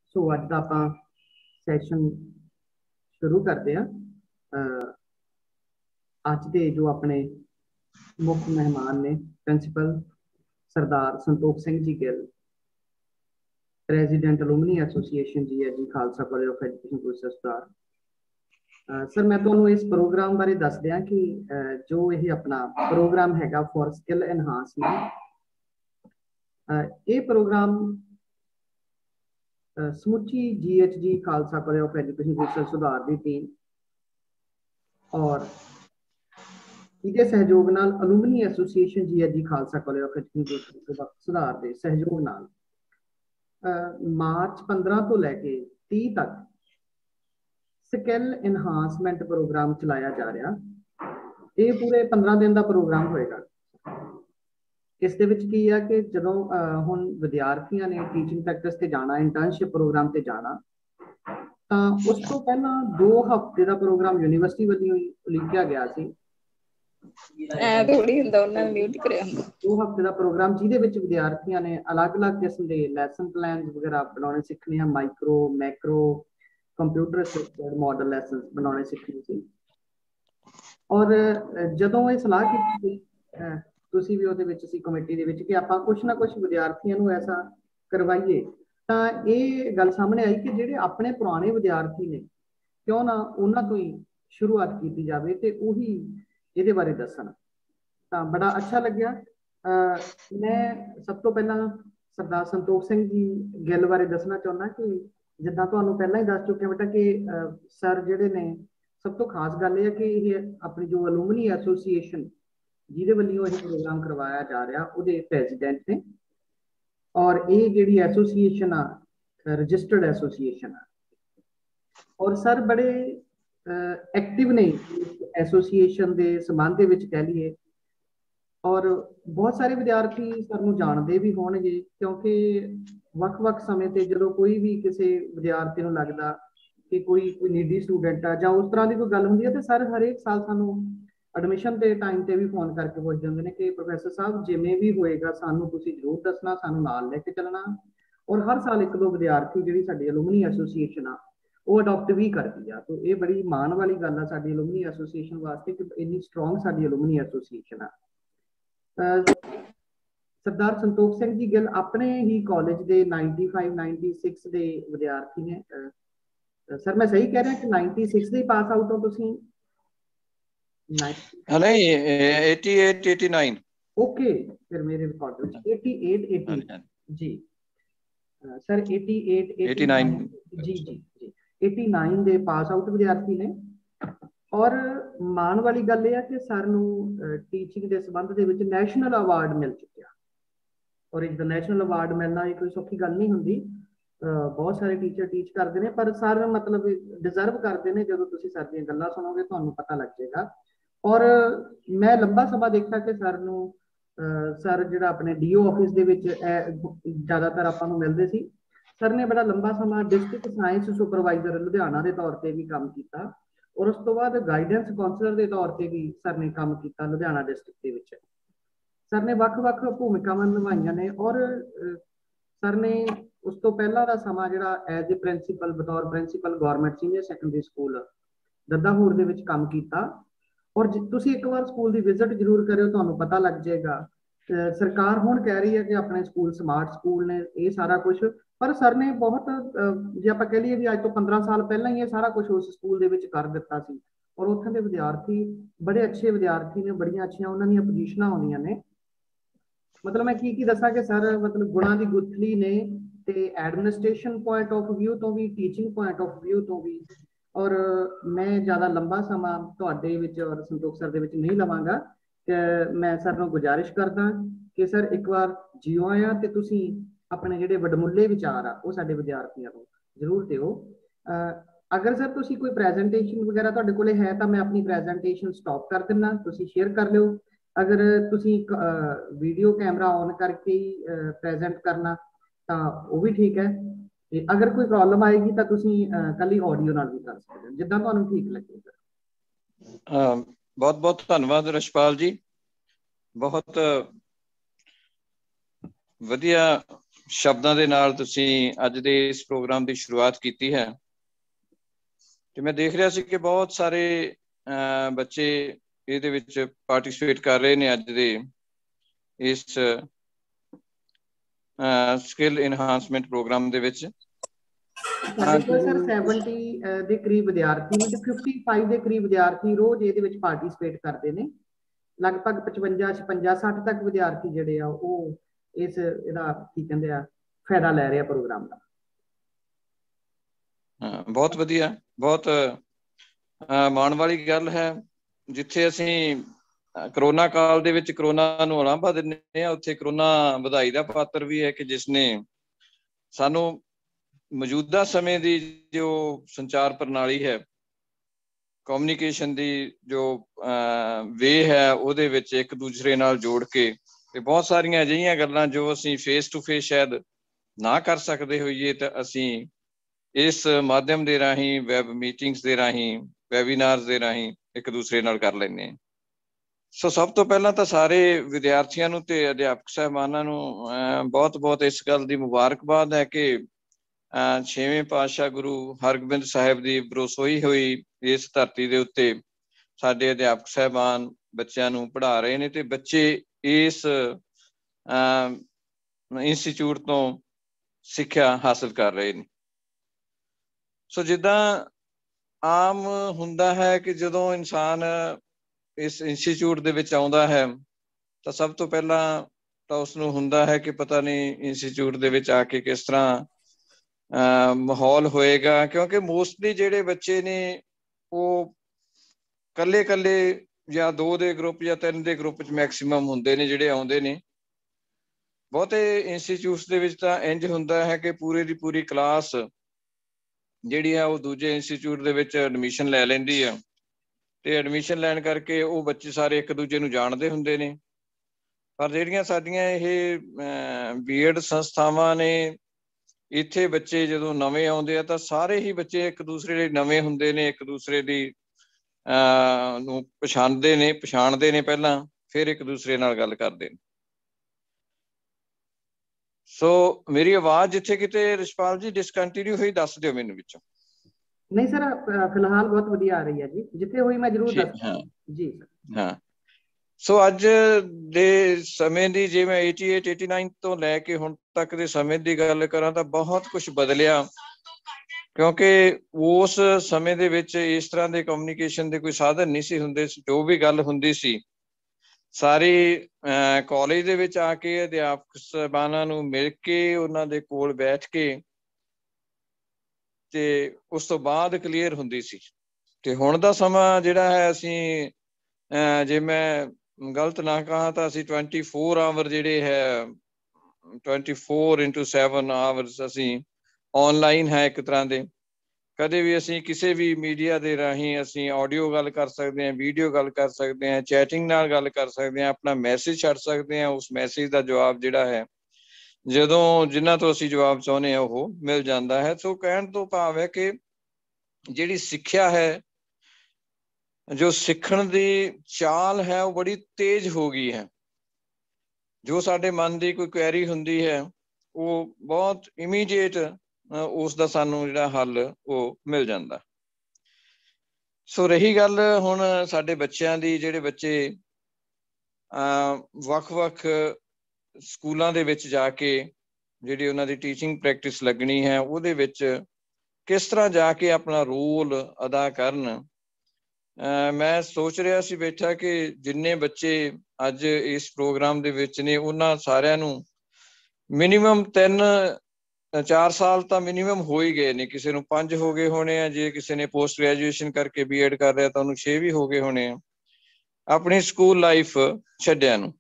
सो अज का आप सैशन शुरू करते हैं। अज के जो अपने मुख्य मेहमान ने principal Sardar Santokh Singh ji Gill, president alumni association G H G Khalsa college of education सरदार। सर मैं तुहानू इस प्रोग्राम बारे दस दिया कि जो ये अपना प्रोग्राम हैगा फॉर स्किल एनहांसमेंट, ये प्रोग्राम समुची GHG Khalsa college of education Sudhar की टीम और इसके सहयोग नाल alumni association GHG Khalsa college of education Sudhar के सहयोग नाल मार्च 15 तो लैके 30 तक स्किल एनहांसमेंट प्रोग्राम चलाया जा रहा। ये पूरे 15 दिन का प्रोग्राम होएगा। इस दे विच की है कि जदों हुण विद्यार्थियों ने टीचिंग प्रैक्टिस से जाना, इंटर्नशिप प्रोग्राम से जाना, तो उस तो पहला 2 हफ्ते का प्रोग्राम यूनिवर्सिटी वालों उलीकिया गया सी। 2 हफ्ते का प्रोग्राम जिहदे विच विद्यार्थियों ने अलग अलग किस्म के लैसन प्लान वगैरह बनाने सीखने हैं, micro macro computer assisted model lesson बनाने सीखने सी। और जदों ये सलाह की तुसी भी उहदे विच सी कमेटी दे विच कि आपां कुछ ना कुछ विद्यार्थियों नूं ऐसा करवाइए, तां ये गल सामने आई कि जिहड़े अपने पुराने विद्यार्थी ने क्यों ना उन्हां तों ही शुरुआत की जाए ते उही इहदे बारे दस्सण। तां बड़ा अच्छा लग्या। मैं सब तो पहला सरदार संतोख सिंह जी गिल बारे दसना चाहुंदा कि जिद्दां तुहानूं पहलां ही दस चुके बेटा कि सर जिहड़े ने सब तो खास गल यह है कि ये अपनी जो अलुमनी एसोसीएशन जिहदे वल्लों यह प्रोग्राम करवाया जा रहा उहदे प्रेजिडेंट ने, और ये जिहड़ी एसोसीएशन आ रजिस्टर्ड एसोसीएशन आ, और सर बड़े एक्टिव ने एसोसीएशन के संबंध दे विच कह लीए। और बहुत सारे विद्यार्थी सर नूं जानते भी होणगे क्योंकि वख-वख समय ते जदों कोई भी किसी विद्यार्थी नूं लगदा कि कोई नीडी स्टूडेंट आ जां उस तरह की कोई गल हुंदी है तो सर हरेक साल सानूं एडमिशन के टाइम पे भी फोन करके पुछदे हुंदे ने कि प्रोफैसर साहब जिवें भी होएगा सानूं तुसीं जरूर दसना, सानूं नाल लैके चलना। और हर साल 1-2 विद्यार्थी जिहड़ी साडी अलुमनी एसोसीएशन आ वो अडॉप्ट भी करती है। तो ये बड़ी माण वाली गल आ साडी अलुमनी एसोसीएशन वास्ते कि इन्नी स्ट्रोंग साडी अलुमनी एसोसीएशन आ। सरदार संतोख सिंह जी गिल अपने ही कॉलेज के 95-96 के विद्यार्थी ने। सर मैं सही कह रहा कि 96 के पास आउट हो तुसीं? नहीं 88-89। ओके, फिर मेरे रिकॉर्ड में 88-89 जी सर 88-89 जी जी जी 89 के पास आउट विद्यार्थी ने। और माण वाली गल यह है कि सर नूं टीचिंग के संबंध दे विच नैशनल अवार्ड मिल चुकिया। और इंटरनेशनल अवार्ड मिलना ये कोई सौखी गल नहीं हुंदी। बहुत सारे टीचर टीच करते हैं पर सर मतलब डिजर्व करते हैं। जो तुसीं सर दी गल्लां सुनोगे तुहानूं पता लग जाएगा। और मैं लंबा समा देखा कि सर नूं सर जिहड़ा अपने DO ऑफिस दे विच ज़्यादातर आपां नूं मिलदे सी। सर ने बड़ा लंबा समा डिस्ट्रिक्ट साइंस सुपरवाइजर लुधियाना के तौर पर भी काम किया और उस तो बाद गाइडेंस काउंसलर के तौर पर भी सर ने काम किया लुधियाना डिस्ट्रिक्ट के विच। सर ने वख-वख भूमिकावां निभाईआं ने। और सर ने उस तो पहला का समा जिहड़ा एज ए प्रिंसीपल बतौर principal government senior secondary school Daddahur दे विच काम किया। और तुसीं एक बार स्कूल की विजिट जरूर करियो, तुहानूं पता लग जाएगा। सरकार हुण कह रही है कि अपने स्कूल स्मार्ट स्कूल ने ये सारा कुछ, पर सर ने बहुत जे आपां कह लईए भी अज तो 15 साल पहला ही ये सारा कुछ उस स्कूल दे विच कर दिता सी। और उत्थों के विद्यार्थी बड़े अच्छे विद्यार्थी ने, बड़ियां अच्छियां उन्हां दीयां पोजीशनां आउंदियां ने। मतलब मैं की दसा कि सर मतलब गुणां दी गुत्थली ने ते एडमिनिस्ट्रेशन पॉइंट ऑफ व्यू तो भी, टीचिंग पॉइंट ऑफ व्यू तो भी। और मैं ज़्यादा लंबा समा तुहाडे विच और संतोख सर दे विच नहीं लवांगा कि मैं सर नूं गुजारिश करदा कि सर एक बार जिओ आया ते तुसीं अपने जिहड़े वडमुल्ले विचार आ वो साडे विद्यार्थियों को जरूर दिओ। अगर सर तुसीं कोई प्रैजेंटेशन वगैरह तुहाडे कोले है तो मैं अपनी प्रैजेंटेशन स्टॉप कर दिंदा, तुसीं शेयर कर लिओ। अगर तुसीं वीडियो कैमरा ऑन करके ही प्रेजेंट करना तो वो भी ठीक है। अगर कोई प्रॉब्लम आएगी तो तुसीं कल ही ऑडियो नाल भी कर सकते हो, जिद्दां तुहानूं ठीक लगे। बहुत बहुत धन्यवाद रशपाल जी। बहुत वधिया ਸ਼ਬਦਾਂ ਦੇ ਨਾਲ ਤੁਸੀਂ ਅੱਜ ਦੇ ਇਸ ਪ੍ਰੋਗਰਾਮ ਦੀ ਸ਼ੁਰੂਆਤ ਕੀਤੀ ਹੈ। ਤੇ ਮੈਂ ਦੇਖ ਰਿਹਾ ਸੀ ਕਿ ਬਹੁਤ ਸਾਰੇ ਬੱਚੇ ਇਹਦੇ ਵਿੱਚ ਪਾਰਟਿਸਿਪੇਟ ਕਰ ਰਹੇ ਨੇ ਅੱਜ ਦੇ ਇਸ ਸਕਿੱਲ ਇਨਹਾਂਸਮੈਂਟ ਪ੍ਰੋਗਰਾਮ ਦੇ ਵਿੱਚ। ਸਾਡੇ ਕੋਲ ਸਰ 70 ਦੇ ਕਰੀਬ ਵਿਦਿਆਰਥੀ ਨੇ ਤੇ 55 ਦੇ ਕਰੀਬ ਵਿਦਿਆਰਥੀ ਰੋਜ਼ ਇਹਦੇ ਵਿੱਚ ਪਾਰਟਿਸਿਪੇਟ ਕਰਦੇ ਨੇ। ਲਗਭਗ 55 56 60 ਤੱਕ ਵਿਦਿਆਰਥੀ ਜਿਹੜੇ ਆ ਉਹ ਇਸ ਇਹਦਾ ਕੀ ਕਹਿੰਦੇ ਆ ਫਾਇਦਾ ਲੈ ਰਹੇ ਆ ਪ੍ਰੋਗਰਾਮ ਦਾ। ਬਹੁਤ ਵਧੀਆ, ਬਹੁਤ ਮਾਣ ਵਾਲੀ ਗੱਲ ਹੈ। ਜਿੱਥੇ ਅਸੀਂ ਕਰੋਨਾ ਕਾਲ ਦੇ ਵਿੱਚ ਕਰੋਨਾ ਨੂੰ ਉਲਾਂਭਾ ਦਿੰਦੇ ਹਾਂ, ਉੱਥੇ ਕਰੋਨਾ ਵਧਾਈ ਦਾ ਪਾਤਰ ਵੀ ਹੈ ਕਿ ਜਿਸਨੇ ਸਾਨੂੰ ਮੌਜੂਦਾ ਸਮੇਂ ਦੀ ਜੋ ਸੰਚਾਰ ਪ੍ਰਣਾਲੀ ਹੈ, ਕਮਿਊਨੀਕੇਸ਼ਨ ਦੀ ਜੋ ਵੇ ਹੈ, ਉਹਦੇ ਵਿੱਚ ਇੱਕ ਦੂਸਰੇ ਨਾਲ ਜੋੜ ਕੇ ਤੇ ਬਹੁਤ ਸਾਰੀਆਂ ਅਜਿਹੀਆਂ ਗੱਲਾਂ ਜੋ ਅਸੀਂ ਫੇਸ ਟੂ ਫੇਸ ਸ਼ਾਇਦ ਨਾ ਕਰ ਸਕਦੇ ਹੋਈਏ, ਤਾਂ ਅਸੀਂ ਇਸ ਮਾਧਿਅਮ ਦੇ ਰਾਹੀਂ, ਵੈਬ ਮੀਟਿੰਗਸ ਦੇ ਰਾਹੀਂ, ਵੈਬੀਨਾਰਸ ਦੇ ਰਾਹੀਂ ਇੱਕ ਦੂਸਰੇ ਨਾਲ ਕਰ ਲੈਂਦੇ ਹਾਂ। ਸੋ ਸਭ ਤੋਂ ਪਹਿਲਾਂ ਤਾਂ ਸਾਰੇ ਵਿਦਿਆਰਥੀਆਂ ਨੂੰ ਤੇ ਅਧਿਆਪਕ ਸਾਹਿਬਾਨਾਂ ਨੂੰ ਬਹੁਤ ਬਹੁਤ ਇਸ ਗੱਲ ਦੀ ਮੁਬਾਰਕਬਾਦ ਹੈ ਕਿ 6ਵੇਂ ਪਾਤਸ਼ਾਹ ਗੁਰੂ ਹਰਗੋਬਿੰਦ ਸਾਹਿਬ ਦੀ ਬਰੋਸੋਈ ਹੋਈ ਇਸ ਧਰਤੀ ਦੇ ਉੱਤੇ ਸਾਡੇ ਅਧਿਆਪਕ ਸਾਹਿਬਾਨ ਬੱਚਿਆਂ ਨੂੰ ਪੜ੍ਹਾ ਰਹੇ ਨੇ ਤੇ ਬੱਚੇ ਇਸ ਇੰਸਟੀਚਿਊਟ ਤੋਂ ਸਿੱਖਿਆ ਹਾਸਲ ਕਰ ਰਹੇ ਨੇ। ਸੋ ਜਿੱਦਾਂ ਆਮ ਹੁੰਦਾ ਹੈ ਕਿ ਜਦੋਂ ਇਨਸਾਨ ਇਸ ਇੰਸਟੀਚਿਊਟ ਦੇ ਵਿੱਚ ਆਉਂਦਾ ਹੈ ਤਾਂ ਸਭ ਤੋਂ ਪਹਿਲਾਂ ਤਾਂ ਉਸਨੂੰ ਹੁੰਦਾ ਹੈ ਕਿ ਪਤਾ ਨਹੀਂ ਇੰਸਟੀਚਿਊਟ ਦੇ ਵਿੱਚ ਆ ਕੇ ਕਿਸ ਤਰ੍ਹਾਂ ਮਾਹੌਲ ਹੋਏਗਾ, ਕਿਉਂਕਿ ਮੋਸਟਲੀ ਜਿਹੜੇ ਬੱਚੇ ਨੇ ਉਹ ਇਕੱਲੇ ਜਾਂ 2 ਦੇ ਗਰੁੱਪ ਜਾਂ 3 ਦੇ ਗਰੁੱਪ 'ਚ ਮੈਕਸੀਮਮ ਹੁੰਦੇ ਨੇ ਜਿਹੜੇ ਆਉਂਦੇ ਨੇ। ਬਹੁਤੇ ਇੰਸਟੀਚਿਊਟਸ ਦੇ ਵਿੱਚ ਤਾਂ ਇੰਝ ਹੁੰਦਾ ਹੈ ਕਿ ਪੂਰੇ ਦੀ ਪੂਰੀ ਕਲਾਸ ਜਿਹੜੀ ਆ ਉਹ ਦੂਜੇ ਇੰਸਟੀਚਿਊਟ ਦੇ ਵਿੱਚ ਐਡਮਿਸ਼ਨ ਲੈ ਲੈਂਦੀ ਆ ਤੇ ਐਡਮਿਸ਼ਨ ਲੈਣ ਕਰਕੇ ਉਹ ਬੱਚੇ ਸਾਰੇ ਇੱਕ ਦੂਜੇ ਨੂੰ ਜਾਣਦੇ ਹੁੰਦੇ ਨੇ। ਪਰ ਜਿਹੜੀਆਂ ਸਾਡੀਆਂ ਇਹ ਬੀਐਡ ਸੰਸਥਾਵਾਂ ਨੇ, ਇੱਥੇ ਬੱਚੇ ਜਦੋਂ ਨਵੇਂ ਆਉਂਦੇ ਆ ਤਾਂ ਸਾਰੇ ਹੀ ਬੱਚੇ ਇੱਕ ਦੂਸਰੇ ਦੇ ਨਵੇਂ ਹੁੰਦੇ ਨੇ, ਇੱਕ ਦੂਸਰੇ ਦੀ ਨੂੰ ਪਛਾਣਦੇ ਨੇ ਪਹਿਲਾਂ, ਫਿਰ ਇੱਕ ਦੂਸਰੇ ਨਾਲ ਗੱਲ ਕਰਦੇ ਨੇ। ਸੋ ਮੇਰੀ ਆਵਾਜ਼ ਜਿੱਥੇ ਕਿਤੇ ਰਿਸ਼ਪਾਲ ਜੀ ਡਿਸਕੰਟੀਨਿਊ ਹੋਈ ਦੱਸ ਦਿਓ ਮੈਨੂੰ ਵਿੱਚੋਂ। ਨਹੀਂ ਸਰ, ਫਿਲਹਾਲ ਬਹੁਤ ਵਧੀਆ ਆ ਰਹੀ ਹੈ ਜੀ, ਜਿੱਥੇ ਹੋਈ ਮੈਂ ਜ਼ਰੂਰ ਦੱਸ ਜੀ ਸਰ। ਹਾਂ, ਸੋ ਅੱਜ ਦੇ ਸਮੇਂ ਦੀ ਜੇ ਮੈਂ 88 89 ਤੋਂ ਲੈ ਕੇ ਹੁਣ ਤੱਕ ਦੇ ਸਮੇਂ ਦੀ ਗੱਲ ਕਰਾਂ ਤਾਂ ਬਹੁਤ ਕੁਝ ਬਦਲਿਆ, ਕਿਉਂਕਿ ਉਸ ਸਮੇਂ ਦੇ ਵਿੱਚ ਇਸ ਤਰ੍ਹਾਂ ਦੇ ਕਮਿਊਨੀਕੇਸ਼ਨ ਦੇ ਕੋਈ ਸਾਧਨ ਨਹੀਂ ਸੀ ਹੁੰਦੇ। ਜੋ ਵੀ ਗੱਲ ਹੁੰਦੀ ਸੀ ਸਾਰੀ ਕਾਲਜ ਦੇ ਵਿੱਚ ਆ ਕੇ ਅਧਿਆਪਕ ਸਾਹਿਬਾਨਾਂ ਨੂੰ ਮਿਲ ਕੇ ਉਹਨਾਂ ਦੇ ਕੋਲ ਬੈਠ ਕੇ ਤੇ ਉਸ ਤੋਂ ਬਾਅਦ ਕਲੀਅਰ ਹੁੰਦੀ ਸੀ। ਤੇ ਹੁਣ ਦਾ ਸਮਾਂ ਜਿਹੜਾ ਹੈ, ਅਸੀਂ ਜੇ ਮੈਂ ਗਲਤ ਨਾ ਕਹਾਂ ਤਾਂ ਅਸੀਂ 24 ਆਵਰ ਜਿਹੜੇ ਹੈ 24x7 ਆਵਰਸ ਅਸੀਂ ਆਨਲਾਈਨ ਹੈ ਇੱਕ ਤਰ੍ਹਾਂ ਦੇ। ਕਦੇ ਵੀ ਅਸੀਂ ਕਿਸੇ ਵੀ ਮੀਡੀਆ ਦੇ ਰਾਹੀਂ ਅਸੀਂ ਆਡੀਓ ਗੱਲ ਕਰ ਸਕਦੇ ਹਾਂ, ਵੀਡੀਓ ਗੱਲ ਕਰ ਸਕਦੇ ਹਾਂ, ਚੈਟਿੰਗ ਨਾਲ ਗੱਲ ਕਰ ਸਕਦੇ ਹਾਂ, ਆਪਣਾ ਮੈਸੇਜ ਛੱਡ ਸਕਦੇ ਹਾਂ। ਉਸ ਮੈਸੇਜ ਦਾ ਜਵਾਬ ਜਿਹੜਾ ਹੈ ਜਦੋਂ ਜਿਨ੍ਹਾਂ ਤੋਂ ਅਸੀਂ ਜਵਾਬ ਚਾਹੁੰਦੇ ਹਾਂ ਉਹ ਮਿਲ ਜਾਂਦਾ ਹੈ। ਸੋ ਕਹਿਣ ਤੋਂ ਭਾਵ ਹੈ ਕਿ ਜਿਹੜੀ ਸਿੱਖਿਆ ਹੈ, ਜੋ ਸਿੱਖਣ ਦੀ ਚਾਲ ਹੈ, ਉਹ ਬੜੀ ਤੇਜ਼ ਹੋ ਗਈ ਹੈ। ਜੋ ਸਾਡੇ ਮਨ ਦੀ ਕੋਈ ਕੁਐਰੀ ਹੁੰਦੀ ਹੈ ਉਹ ਬਹੁਤ ਇਮੀਡੀਏਟ ਉਸ ਦਾ ਸਾਨੂੰ ਜਿਹੜਾ ਹੱਲ ਉਹ ਮਿਲ ਜਾਂਦਾ। ਸੋ ਰਹੀ ਗੱਲ ਹੁਣ ਸਾਡੇ ਬੱਚਿਆਂ ਦੀ, ਜਿਹੜੇ ਬੱਚੇ ਵੱਖ-ਵੱਖ ਸਕੂਲਾਂ ਦੇ ਵਿੱਚ ਜਾ ਕੇ ਜਿਹੜੀ ਉਹਨਾਂ ਦੀ ਟੀਚਿੰਗ ਪ੍ਰੈਕਟਿਸ ਲੱਗਣੀ ਹੈ, ਉਹਦੇ ਵਿੱਚ ਕਿਸ ਤਰ੍ਹਾਂ ਜਾ ਕੇ ਆਪਣਾ ਰੋਲ ਅਦਾ ਕਰਨ। ਮੈਂ ਸੋਚ ਰਿਹਾ ਸੀ ਬੈਠਾ ਕਿ ਜਿੰਨੇ ਬੱਚੇ ਅੱਜ ਇਸ ਪ੍ਰੋਗਰਾਮ ਦੇ ਵਿੱਚ ਨੇ ਉਹਨਾਂ ਸਾਰਿਆਂ ਨੂੰ ਮਿਨੀਮਮ 3-4 ਸਾਲ ਤਾਂ ਮਿਨੀਮਮ ਹੋ ਹੀ ਗਏ ਨੇ। ਕਿਸੇ ਨੂੰ 5 ਹੋ ਗਏ ਹੋਣੇ ਆ, ਜੇ ਕਿਸੇ ਨੇ ਪੋਸਟ ਗ੍ਰੈਜੂਏਸ਼ਨ ਕਰਕੇ ਬੀਐਡ ਕਰ ਰਿਹਾ ਤਾਂ ਉਹਨੂੰ 6 ਵੀ ਹੋ ਗਏ ਹੋਣੇ ਆ ਆਪਣੀ ਸਕੂਲ ਲਾਈਫ ਛੱਡਿਆਂ ਨੂੰ।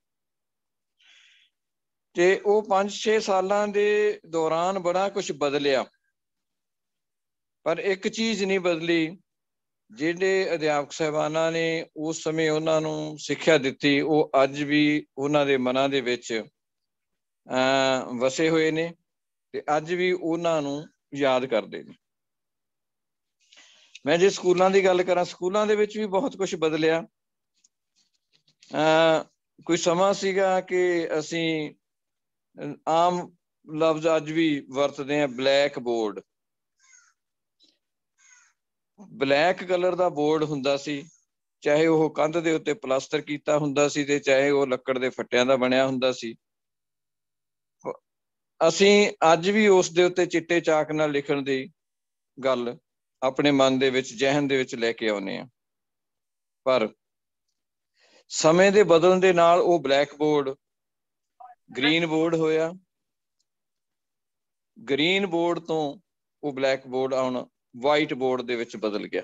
ਤੇ ਉਹ 5-6 ਸਾਲਾਂ ਦੇ ਦੌਰਾਨ ਬੜਾ ਕੁਝ ਬਦਲਿਆ, ਪਰ ਇੱਕ ਚੀਜ਼ ਨਹੀਂ ਬਦਲੀ। ਜਿਹੜੇ ਅਧਿਆਪਕ ਸਾਹਿਬਾਨਾਂ ਨੇ ਉਸ ਸਮੇਂ ਉਹਨਾਂ ਨੂੰ ਸਿੱਖਿਆ ਦਿੱਤੀ, ਉਹ ਅੱਜ ਵੀ ਉਹਨਾਂ ਦੇ ਮਨਾਂ ਦੇ ਵਿੱਚ ਵਸੇ ਹੋਏ ਨੇ ਤੇ ਅੱਜ ਵੀ ਉਹਨਾਂ ਨੂੰ ਯਾਦ ਕਰਦੇ ਨੇ। ਮੈਂ ਜੇ ਸਕੂਲਾਂ ਦੀ ਗੱਲ ਕਰਾਂ, ਸਕੂਲਾਂ ਦੇ ਵਿੱਚ ਵੀ ਬਹੁਤ ਕੁਝ ਬਦਲਿਆ। ਕੋਈ ਸਮਾਂ ਸੀਗਾ ਕਿ ਅਸੀਂ ਆਮ ਲਫ਼ਜ਼ ਅੱਜ ਵੀ ਵਰਤਦੇ ਆ, ਬਲੈਕ ਬੋਰਡ। ਬਲੈਕ ਕਲਰ ਦਾ ਬੋਰਡ ਹੁੰਦਾ ਸੀ, ਚਾਹੇ ਉਹ ਕੰਧ ਦੇ ਉੱਤੇ ਪਲਾਸਟਰ ਕੀਤਾ ਹੁੰਦਾ ਸੀ ਤੇ ਚਾਹੇ ਉਹ ਲੱਕੜ ਦੇ ਫੱਟਿਆਂ ਦਾ ਬਣਿਆ ਹੁੰਦਾ ਸੀ। ਅਸੀਂ ਅੱਜ ਵੀ ਉਸ ਦੇ ਉੱਤੇ ਚਿੱਟੇ ਚਾਕ ਨਾਲ ਲਿਖਣ ਦੀ ਗੱਲ ਆਪਣੇ ਮਨ ਦੇ ਵਿੱਚ, ਜ਼ਿਹਨ ਦੇ ਵਿੱਚ ਲੈ ਕੇ ਆਉਂਦੇ ਹਾਂ। ਪਰ ਸਮੇਂ ਦੇ ਬਦਲਣ ਦੇ ਨਾਲ ਉਹ ਬਲੈਕ ਬੋਰਡ ਗ੍ਰੀਨ ਬੋਰਡ ਹੋਇਆ, ਗ੍ਰੀਨ ਬੋਰਡ ਤੋਂ ਉਹ ਬਲੈਕ ਬੋਰਡ ਹੁਣ ਵਾਈਟ ਬੋਰਡ ਦੇ ਵਿੱਚ ਬਦਲ ਗਿਆ।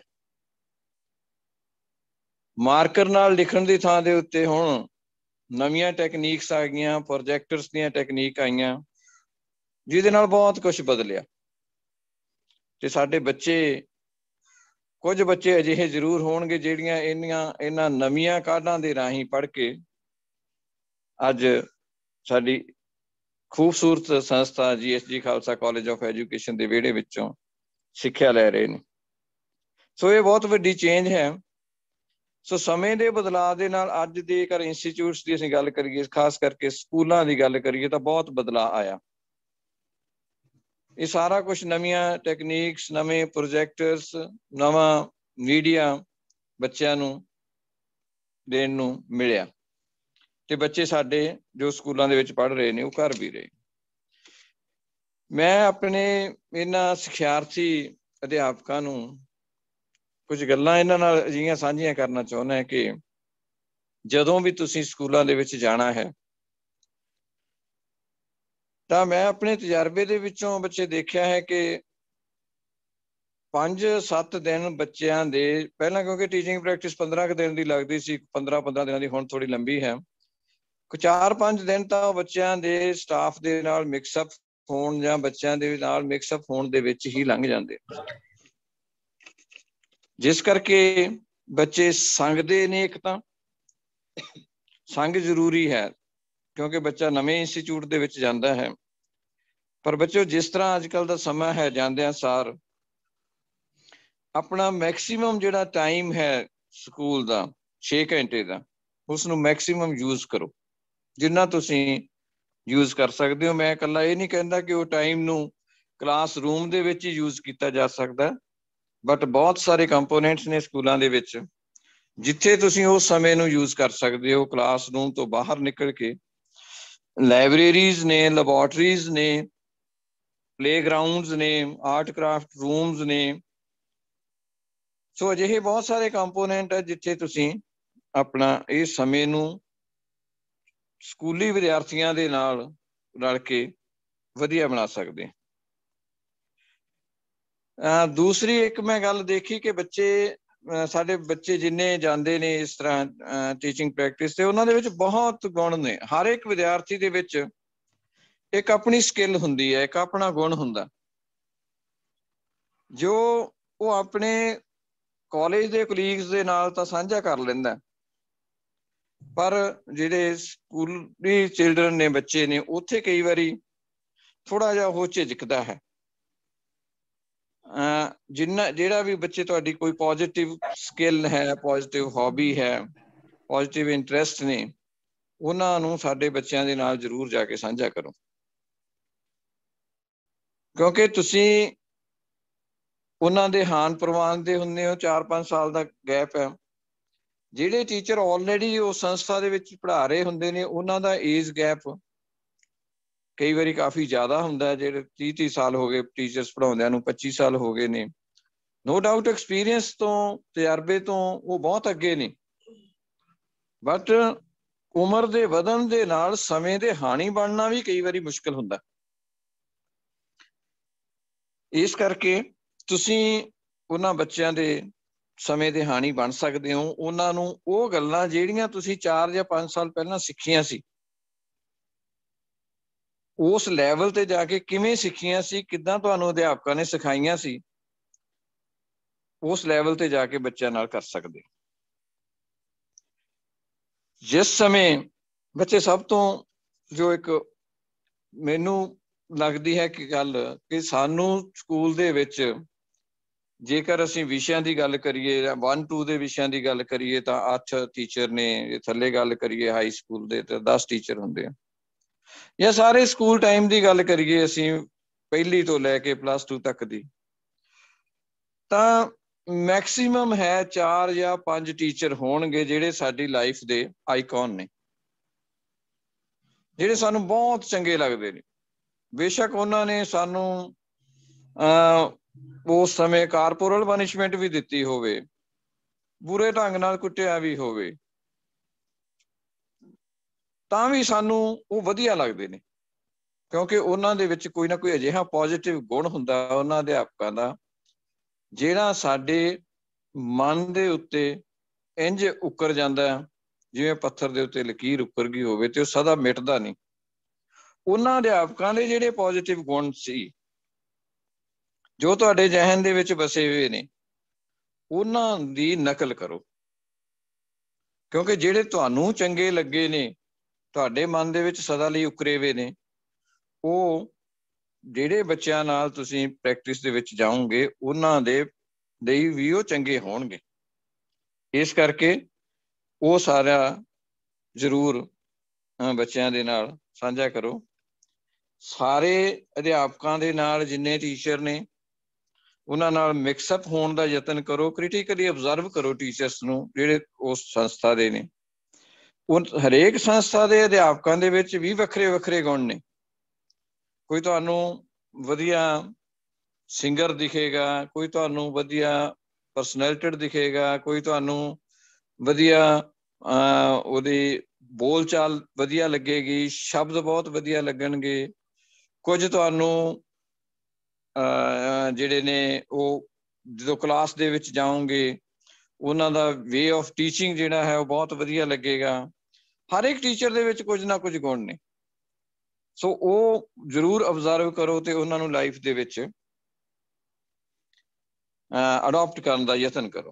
ਮਾਰਕਰ ਨਾਲ ਲਿਖਣ ਦੀ ਥਾਂ ਦੇ ਉੱਤੇ ਹੁਣ ਨਵੀਆਂ ਟੈਕਨੀਕਸ ਆ ਗਈਆਂ, ਪ੍ਰੋਜੈਕਟਰਸ ਦੀਆਂ ਟੈਕਨੀਕ ਆਈਆਂ, ਜਿਹਦੇ ਨਾਲ ਬਹੁਤ ਕੁਝ ਬਦਲਿਆ। ਤੇ ਸਾਡੇ ਬੱਚੇ, ਕੁਝ ਬੱਚੇ ਅਜਿਹੇ ਜ਼ਰੂਰ ਹੋਣਗੇ ਜਿਹੜੀਆਂ ਇਹਨਾਂ ਨਵੀਆਂ ਕਾਢਾਂ ਦੇ ਰਾਹੀਂ ਪੜ੍ਹ ਕੇ ਅੱਜ ਸਾਡੀ ਖੂਬਸੂਰਤ ਸੰਸਥਾ GSG Khalsa college of education ਦੇ ਵਿਹੜੇ ਵਿੱਚੋਂ ਸਿੱਖਿਆ ਲੈ ਰਹੇ ਨੇ। ਸੋ ਇਹ ਬਹੁਤ ਵੱਡੀ ਚੇਂਜ ਹੈ। ਸੋ ਸਮੇਂ ਦੇ ਬਦਲਾਅ ਦੇ ਨਾਲ ਅੱਜ ਦੇ ਜੇਕਰ ਇੰਸਟੀਚਿਊਟਸ ਦੀ ਅਸੀਂ ਗੱਲ ਕਰੀਏ, ਖਾਸ ਕਰਕੇ ਸਕੂਲਾਂ ਦੀ ਗੱਲ ਕਰੀਏ, ਤਾਂ ਬਹੁਤ ਬਦਲਾਅ ਆਇਆ। ਇਹ ਸਾਰਾ ਕੁਝ ਨਵੀਆਂ ਟੈਕਨੀਕਸ, ਨਵੇਂ ਪ੍ਰੋਜੈਕਟਰਸ, ਨਵਾਂ ਮੀਡੀਆ ਬੱਚਿਆਂ ਨੂੰ ਦੇਣ ਨੂੰ ਮਿਲਿਆ ਤੇ ਬੱਚੇ ਸਾਡੇ ਜੋ ਸਕੂਲਾਂ ਦੇ ਵਿੱਚ ਪੜ੍ਹ ਰਹੇ ਨੇ ਉਹ ਕਰ ਵੀ ਰਹੇ। ਮੈਂ ਆਪਣੇ ਇਹਨਾਂ ਸਿਖਿਆਰਥੀ ਅਧਿਆਪਕਾਂ ਨੂੰ ਕੁਝ ਗੱਲਾਂ ਇਹਨਾਂ ਨਾਲ ਅਜਿਹੀਆਂ ਸਾਂਝੀਆਂ ਕਰਨਾ ਚਾਹੁੰਦਾ ਕਿ ਜਦੋਂ ਵੀ ਤੁਸੀਂ ਸਕੂਲਾਂ ਦੇ ਵਿੱਚ ਜਾਣਾ ਹੈ ਤਾਂ ਮੈਂ ਆਪਣੇ ਤਜਰਬੇ ਦੇ ਵਿੱਚੋਂ ਬੱਚੇ ਦੇਖਿਆ ਹੈ ਕਿ 5-7 ਦਿਨ ਬੱਚਿਆਂ ਦੇ ਪਹਿਲਾਂ, ਕਿਉਂਕਿ ਟੀਚਿੰਗ ਪ੍ਰੈਕਟਿਸ 15 ਦਿਨ ਦੀ ਲੱਗਦੀ ਸੀ, 15 ਦਿਨਾਂ ਦੀ ਹੁਣ ਥੋੜੀ ਲੰਬੀ ਹੈ। 4-5 ਦਿਨ ਤਾਂ ਬੱਚਿਆਂ ਦੇ ਸਟਾਫ ਦੇ ਨਾਲ ਮਿਕਸਅਪ ਹੋਣ ਜਾਂ ਬੱਚਿਆਂ ਦੇ ਨਾਲ ਮਿਕਸਅਪ ਹੋਣ ਦੇ ਵਿੱਚ ਹੀ ਲੰਘ ਜਾਂਦੇ, ਜਿਸ ਕਰਕੇ ਬੱਚੇ ਸੰਗਦੇ ਨੇ। ਇੱਕ ਤਾਂ ਸੰਗ ਜ਼ਰੂਰੀ ਹੈ ਕਿਉਂਕਿ ਬੱਚਾ ਨਵੇਂ ਇੰਸਟੀਚਿਊਟ ਦੇ ਵਿੱਚ ਜਾਂਦਾ ਹੈ, ਪਰ ਬੱਚਿਓ ਜਿਸ ਤਰ੍ਹਾਂ ਅੱਜ ਕੱਲ੍ਹ ਦਾ ਸਮਾਂ ਹੈ, ਜਾਂਦਿਆਂ ਸਾਰ ਆਪਣਾ ਮੈਕਸੀਮਮ ਜਿਹੜਾ ਟਾਈਮ ਹੈ ਸਕੂਲ ਦਾ 6 ਘੰਟੇ ਦਾ, ਉਸਨੂੰ ਮੈਕਸੀਮਮ ਯੂਜ਼ ਕਰੋ, ਜਿੰਨਾ ਤੁਸੀਂ ਯੂਜ਼ ਕਰ ਸਕਦੇ ਹੋ। ਮੈਂ ਇਕੱਲਾ ਇਹ ਨਹੀਂ ਕਹਿੰਦਾ ਕਿ ਉਹ ਟਾਈਮ ਨੂੰ ਕਲਾਸਰੂਮ ਦੇ ਵਿੱਚ ਹੀ ਯੂਜ਼ ਕੀਤਾ ਜਾ ਸਕਦਾ, ਬਟ ਬਹੁਤ ਸਾਰੇ ਕੰਪੋਨੈਂਟਸ ਨੇ ਸਕੂਲਾਂ ਦੇ ਵਿੱਚ ਜਿੱਥੇ ਤੁਸੀਂ ਉਸ ਸਮੇਂ ਨੂੰ ਯੂਜ਼ ਕਰ ਸਕਦੇ ਹੋ। ਕਲਾਸਰੂਮ ਤੋਂ ਬਾਹਰ ਨਿਕਲ ਕੇ ਲਾਇਬ੍ਰੇਰੀਜ਼ ਨੇ, ਲੈਬੋਰਟਰੀਜ਼ ਨੇ, ਪਲੇਗਰਾਊਂਡਸ ਨੇ, ਆਰਟ ਕਰਾਫਟ ਰੂਮਸ ਨੇ। ਸੋ ਅਜਿਹੇ ਬਹੁਤ ਸਾਰੇ ਕੰਪੋਨੈਂਟ ਹੈ ਜਿੱਥੇ ਤੁਸੀਂ ਆਪਣਾ ਇਹ ਸਮੇਂ ਨੂੰ ਸਕੂਲੀ ਵਿਦਿਆਰਥੀਆਂ ਦੇ ਨਾਲ ਰਲ ਕੇ ਵਧੀਆ ਬਣਾ ਸਕਦੇ। ਦੂਸਰੀ ਇੱਕ ਮੈਂ ਗੱਲ ਦੇਖੀ ਕਿ ਸਾਡੇ ਬੱਚੇ ਜਿੰਨੇ ਜਾਂਦੇ ਨੇ ਇਸ ਤਰ੍ਹਾਂ ਟੀਚਿੰਗ ਪ੍ਰੈਕਟਿਸ ਤੇ, ਉਹਨਾਂ ਦੇ ਵਿੱਚ ਬਹੁਤ ਗੁਣ ਨੇ। ਹਰ ਇੱਕ ਵਿਦਿਆਰਥੀ ਦੇ ਵਿੱਚ ਇੱਕ ਆਪਣੀ ਸਕਿੱਲ ਹੁੰਦੀ ਹੈ, ਇੱਕ ਆਪਣਾ ਗੁਣ ਹੁੰਦਾ ਜੋ ਉਹ ਆਪਣੇ ਕਾਲਜ ਦੇ ਕੁਲੀਗਸ ਦੇ ਨਾਲ ਤਾਂ ਸਾਂਝਾ ਕਰ ਲੈਂਦਾ, ਪਰ ਜਿਹੜੇ ਸਕੂਲੀ ਚਿਲਡਰਨ ਨੇ, ਬੱਚੇ ਨੇ, ਉੱਥੇ ਕਈ ਵਾਰੀ ਥੋੜਾ ਜਿਹਾ ਉਹ ਝਿਜਕਦਾ ਹੈ। ਜਿਹੜਾ ਵੀ ਬੱਚੇ ਤੁਹਾਡੀ ਕੋਈ ਪੋਜ਼ਿਟਿਵ ਸਕਿੱਲ ਹੈ, ਪੋਜ਼ਿਟਿਵ ਹੌਬੀ ਹੈ, ਪੋਜ਼ਿਟਿਵ ਇੰਟਰਸਟ ਨੇ, ਉਹਨਾਂ ਨੂੰ ਸਾਡੇ ਬੱਚਿਆਂ ਦੇ ਨਾਲ ਜ਼ਰੂਰ ਜਾ ਕੇ ਸਾਂਝਾ ਕਰੋ, ਕਿਉਂਕਿ ਤੁਸੀਂ ਉਹਨਾਂ ਦੇ ਹਾਨ ਪ੍ਰਵਾਨ ਦੇ ਹੁੰਦੇ ਹੋ। 4-5 ਸਾਲ ਦਾ ਗੈਪ ਹੈ। ਜਿਹੜੇ ਟੀਚਰ ਆਲਰੇਡੀ ਉਸ ਸੰਸਥਾ ਦੇ ਵਿੱਚ ਪੜ੍ਹਾ ਰਹੇ ਹੁੰਦੇ ਨੇ, ਉਹਨਾਂ ਦਾ ਏਜ ਗੈਪ ਕਈ ਵਾਰੀ ਕਾਫੀ ਜ਼ਿਆਦਾ ਹੁੰਦਾ। ਜਿਹੜੇ 30-30 ਸਾਲ ਹੋ ਗਏ ਟੀਚਰਸ ਪੜ੍ਹਾਉਂਦਿਆਂ ਨੂੰ, 25 ਸਾਲ ਹੋ ਗਏ ਨੇ, ਨੋ ਡਾਊਟ ਐਕਸਪੀਰੀਅੰਸ ਤੋਂ, ਤਜਰਬੇ ਤੋਂ ਉਹ ਬਹੁਤ ਅੱਗੇ ਨੇ, ਬਟ ਉਮਰ ਦੇ ਵਧਣ ਦੇ ਨਾਲ ਸਮੇਂ ਦੇ ਹਾਣੀ ਬਣਨਾ ਵੀ ਕਈ ਵਾਰੀ ਮੁਸ਼ਕਿਲ ਹੁੰਦਾ। ਇਸ ਕਰਕੇ ਤੁਸੀਂ ਉਹਨਾਂ ਬੱਚਿਆਂ ਦੇ ਸਮੇਂ ਦੇ ਹਾਣੀ ਬਣ ਸਕਦੇ ਹੋ। ਉਹਨਾਂ ਨੂੰ ਉਹ ਗੱਲਾਂ ਜਿਹੜੀਆਂ ਤੁਸੀਂ 4 ਜਾਂ 5 ਸਾਲ ਪਹਿਲਾਂ ਸਿੱਖੀਆਂ ਸੀ, ਉਸ ਲੈਵਲ ਤੇ ਜਾ ਕੇ ਕਿਵੇਂ ਸਿੱਖੀਆਂ ਸੀ, ਕਿੱਦਾਂ ਤੁਹਾਨੂੰ ਅਧਿਆਪਕਾਂ ਨੇ ਸਿਖਾਈਆਂ ਸੀ, ਉਸ ਲੈਵਲ ਤੇ ਜਾ ਕੇ ਬੱਚਿਆਂ ਨਾਲ ਕਰ ਸਕਦੇ। ਜਿਸ ਸਮੇਂ ਬੱਚੇ ਸਭ ਤੋਂ ਜੋ ਇੱਕ ਮੈਨੂੰ ਲੱਗਦੀ ਹੈ ਕਿ ਗੱਲ ਕਿ ਸਾਨੂੰ ਸਕੂਲ ਦੇ ਵਿੱਚ ਜੇਕਰ ਅਸੀਂ ਵਿਸ਼ਿਆਂ ਦੀ ਗੱਲ ਕਰੀਏ, 1-2 ਦੇ ਵਿਸ਼ਿਆਂ ਦੀ ਗੱਲ ਕਰੀਏ ਤਾਂ 8 ਟੀਚਰ ਨੇ, ਥੱਲੇ ਗੱਲ ਕਰੀਏ ਹਾਈ ਸਕੂਲ ਦੇ ਤਾਂ 10 ਟੀਚਰ ਹੁੰਦੇ ਆ। ਜਾਂ ਸਾਰੇ ਸਕੂਲ ਟਾਈਮ ਦੀ ਗੱਲ ਕਰੀਏ ਅਸੀਂ, ਪਹਿਲੀ ਤੋਂ ਲੈ ਕੇ +2 ਤੱਕ ਦੀ, ਤਾਂ ਮੈਕਸੀਮਮ ਹੈ 4 ਜਾਂ 5 ਟੀਚਰ ਹੋਣਗੇ ਜਿਹੜੇ ਸਾਡੀ ਲਾਈਫ ਦੇ ਆਈਕਨ ਨੇ, ਜਿਹੜੇ ਸਾਨੂੰ ਬਹੁਤ ਚੰਗੇ ਲੱਗਦੇ ਨੇ। ਬੇਸ਼ੱਕ ਉਹਨਾਂ ਨੇ ਸਾਨੂੰ ਉਸ ਸਮੇਂ ਕਾਰਪੋਰਲ ਪਨਿਸ਼ਮੈਂਟ ਵੀ ਦਿੱਤੀ ਹੋਵੇ, ਬੁਰੇ ਢੰਗ ਨਾਲ ਕੁੱਟਿਆ ਵੀ ਹੋਵੇ, ਤਾਂ ਵੀ ਸਾਨੂੰ ਉਹ ਵਧੀਆ ਲੱਗਦੇ ਨੇ, ਕਿਉਂਕਿ ਉਹਨਾਂ ਦੇ ਵਿੱਚ ਕੋਈ ਨਾ ਕੋਈ ਅਜਿਹਾ ਪੋਜ਼ਿਟਿਵ ਗੁਣ ਹੁੰਦਾ ਉਹਨਾਂ ਅਧਿਆਪਕਾਂ ਦਾ, ਜਿਹੜਾ ਸਾਡੇ ਮਨ ਦੇ ਉੱਤੇ ਇੰਝ ਉੱਕਰ ਜਾਂਦਾ ਜਿਵੇਂ ਪੱਥਰ ਦੇ ਉੱਤੇ ਲਕੀਰ ਉੱਕਰ ਗਈ ਹੋਵੇ, ਤੇ ਉਹ ਸਦਾ ਮਿਟਦਾ ਨਹੀਂ। ਉਹਨਾਂ ਅਧਿਆਪਕਾਂ ਦੇ ਜਿਹੜੇ ਪੋਜ਼ਿਟਿਵ ਗੁਣ ਸੀ, ਜੋ ਤੁਹਾਡੇ ਜ਼ਿਹਨ ਦੇ ਵਿੱਚ ਵਸੇ ਹੋਏ ਨੇ, ਉਹਨਾਂ ਦੀ ਨਕਲ ਕਰੋ, ਕਿਉਂਕਿ ਜਿਹੜੇ ਤੁਹਾਨੂੰ ਚੰਗੇ ਲੱਗੇ ਨੇ, ਤੁਹਾਡੇ ਮਨ ਦੇ ਵਿੱਚ ਸਦਾ ਲਈ ਉਕਰੇ ਹੋਏ ਨੇ, ਉਹ ਜਿਹੜੇ ਬੱਚਿਆਂ ਨਾਲ ਤੁਸੀਂ ਪ੍ਰੈਕਟਿਸ ਦੇ ਵਿੱਚ ਜਾਓਗੇ, ਉਹਨਾਂ ਦੇ ਲਈ ਵੀ ਉਹ ਚੰਗੇ ਹੋਣਗੇ। ਇਸ ਕਰਕੇ ਉਹ ਸਾਰਾ ਜ਼ਰੂਰ ਬੱਚਿਆਂ ਦੇ ਨਾਲ ਸਾਂਝਾ ਕਰੋ। ਸਾਰੇ ਅਧਿਆਪਕਾਂ ਦੇ ਨਾਲ ਜਿੰਨੇ ਟੀਚਰ ਨੇ, ਉਹਨਾਂ ਨਾਲ ਮਿਕਸਅਪ ਹੋਣ ਦਾ ਯਤਨ ਕਰੋ, ਕ੍ਰਿਟੀਕਲੀ ਅਬਜ਼ਰਵ ਕਰੋ ਟੀਚਰਸ ਨੂੰ ਜਿਹੜੇ ਉਸ ਸੰਸਥਾ ਦੇ ਨੇ। ਉਹ ਹਰੇਕ ਸੰਸਥਾ ਦੇ ਅਧਿਆਪਕਾਂ ਦੇ ਵਿੱਚ ਵੀ ਵੱਖਰੇ ਵੱਖਰੇ ਗੁਣ ਨੇ। ਕੋਈ ਤੁਹਾਨੂੰ ਵਧੀਆ ਸਿੰਗਰ ਦਿਖੇਗਾ, ਕੋਈ ਤੁਹਾਨੂੰ ਵਧੀਆ ਪਰਸਨੈਲਿਟੀਡ ਦਿਖੇਗਾ, ਕੋਈ ਤੁਹਾਨੂੰ ਵਧੀਆ ਉਹਦੀ ਬੋਲ ਚਾਲ ਵਧੀਆ ਲੱਗੇਗੀ, ਸ਼ਬਦ ਬਹੁਤ ਵਧੀਆ ਲੱਗਣਗੇ। ਕੁਝ ਤੁਹਾਨੂੰ ਜਿਹੜੇ ਨੇ ਉਹ ਜਦੋਂ ਕਲਾਸ ਦੇ ਵਿੱਚ ਜਾਓਗੇ, ਉਹਨਾਂ ਦਾ ਵੇ ਆਫ ਟੀਚਿੰਗ ਜਿਹੜਾ ਹੈ ਉਹ ਬਹੁਤ ਵਧੀਆ ਲੱਗੇਗਾ। ਹਰ ਇੱਕ ਟੀਚਰ ਦੇ ਵਿੱਚ ਕੁਝ ਨਾ ਕੁਝ ਗੁਣ ਨੇ, ਸੋ ਉਹ ਜ਼ਰੂਰ ਅਬਜ਼ਰਵ ਕਰੋ ਤੇ ਉਹਨਾਂ ਨੂੰ ਲਾਈਫ ਦੇ ਵਿੱਚ ਅਡਾਪਟ ਕਰਨ ਦਾ ਯਤਨ ਕਰੋ।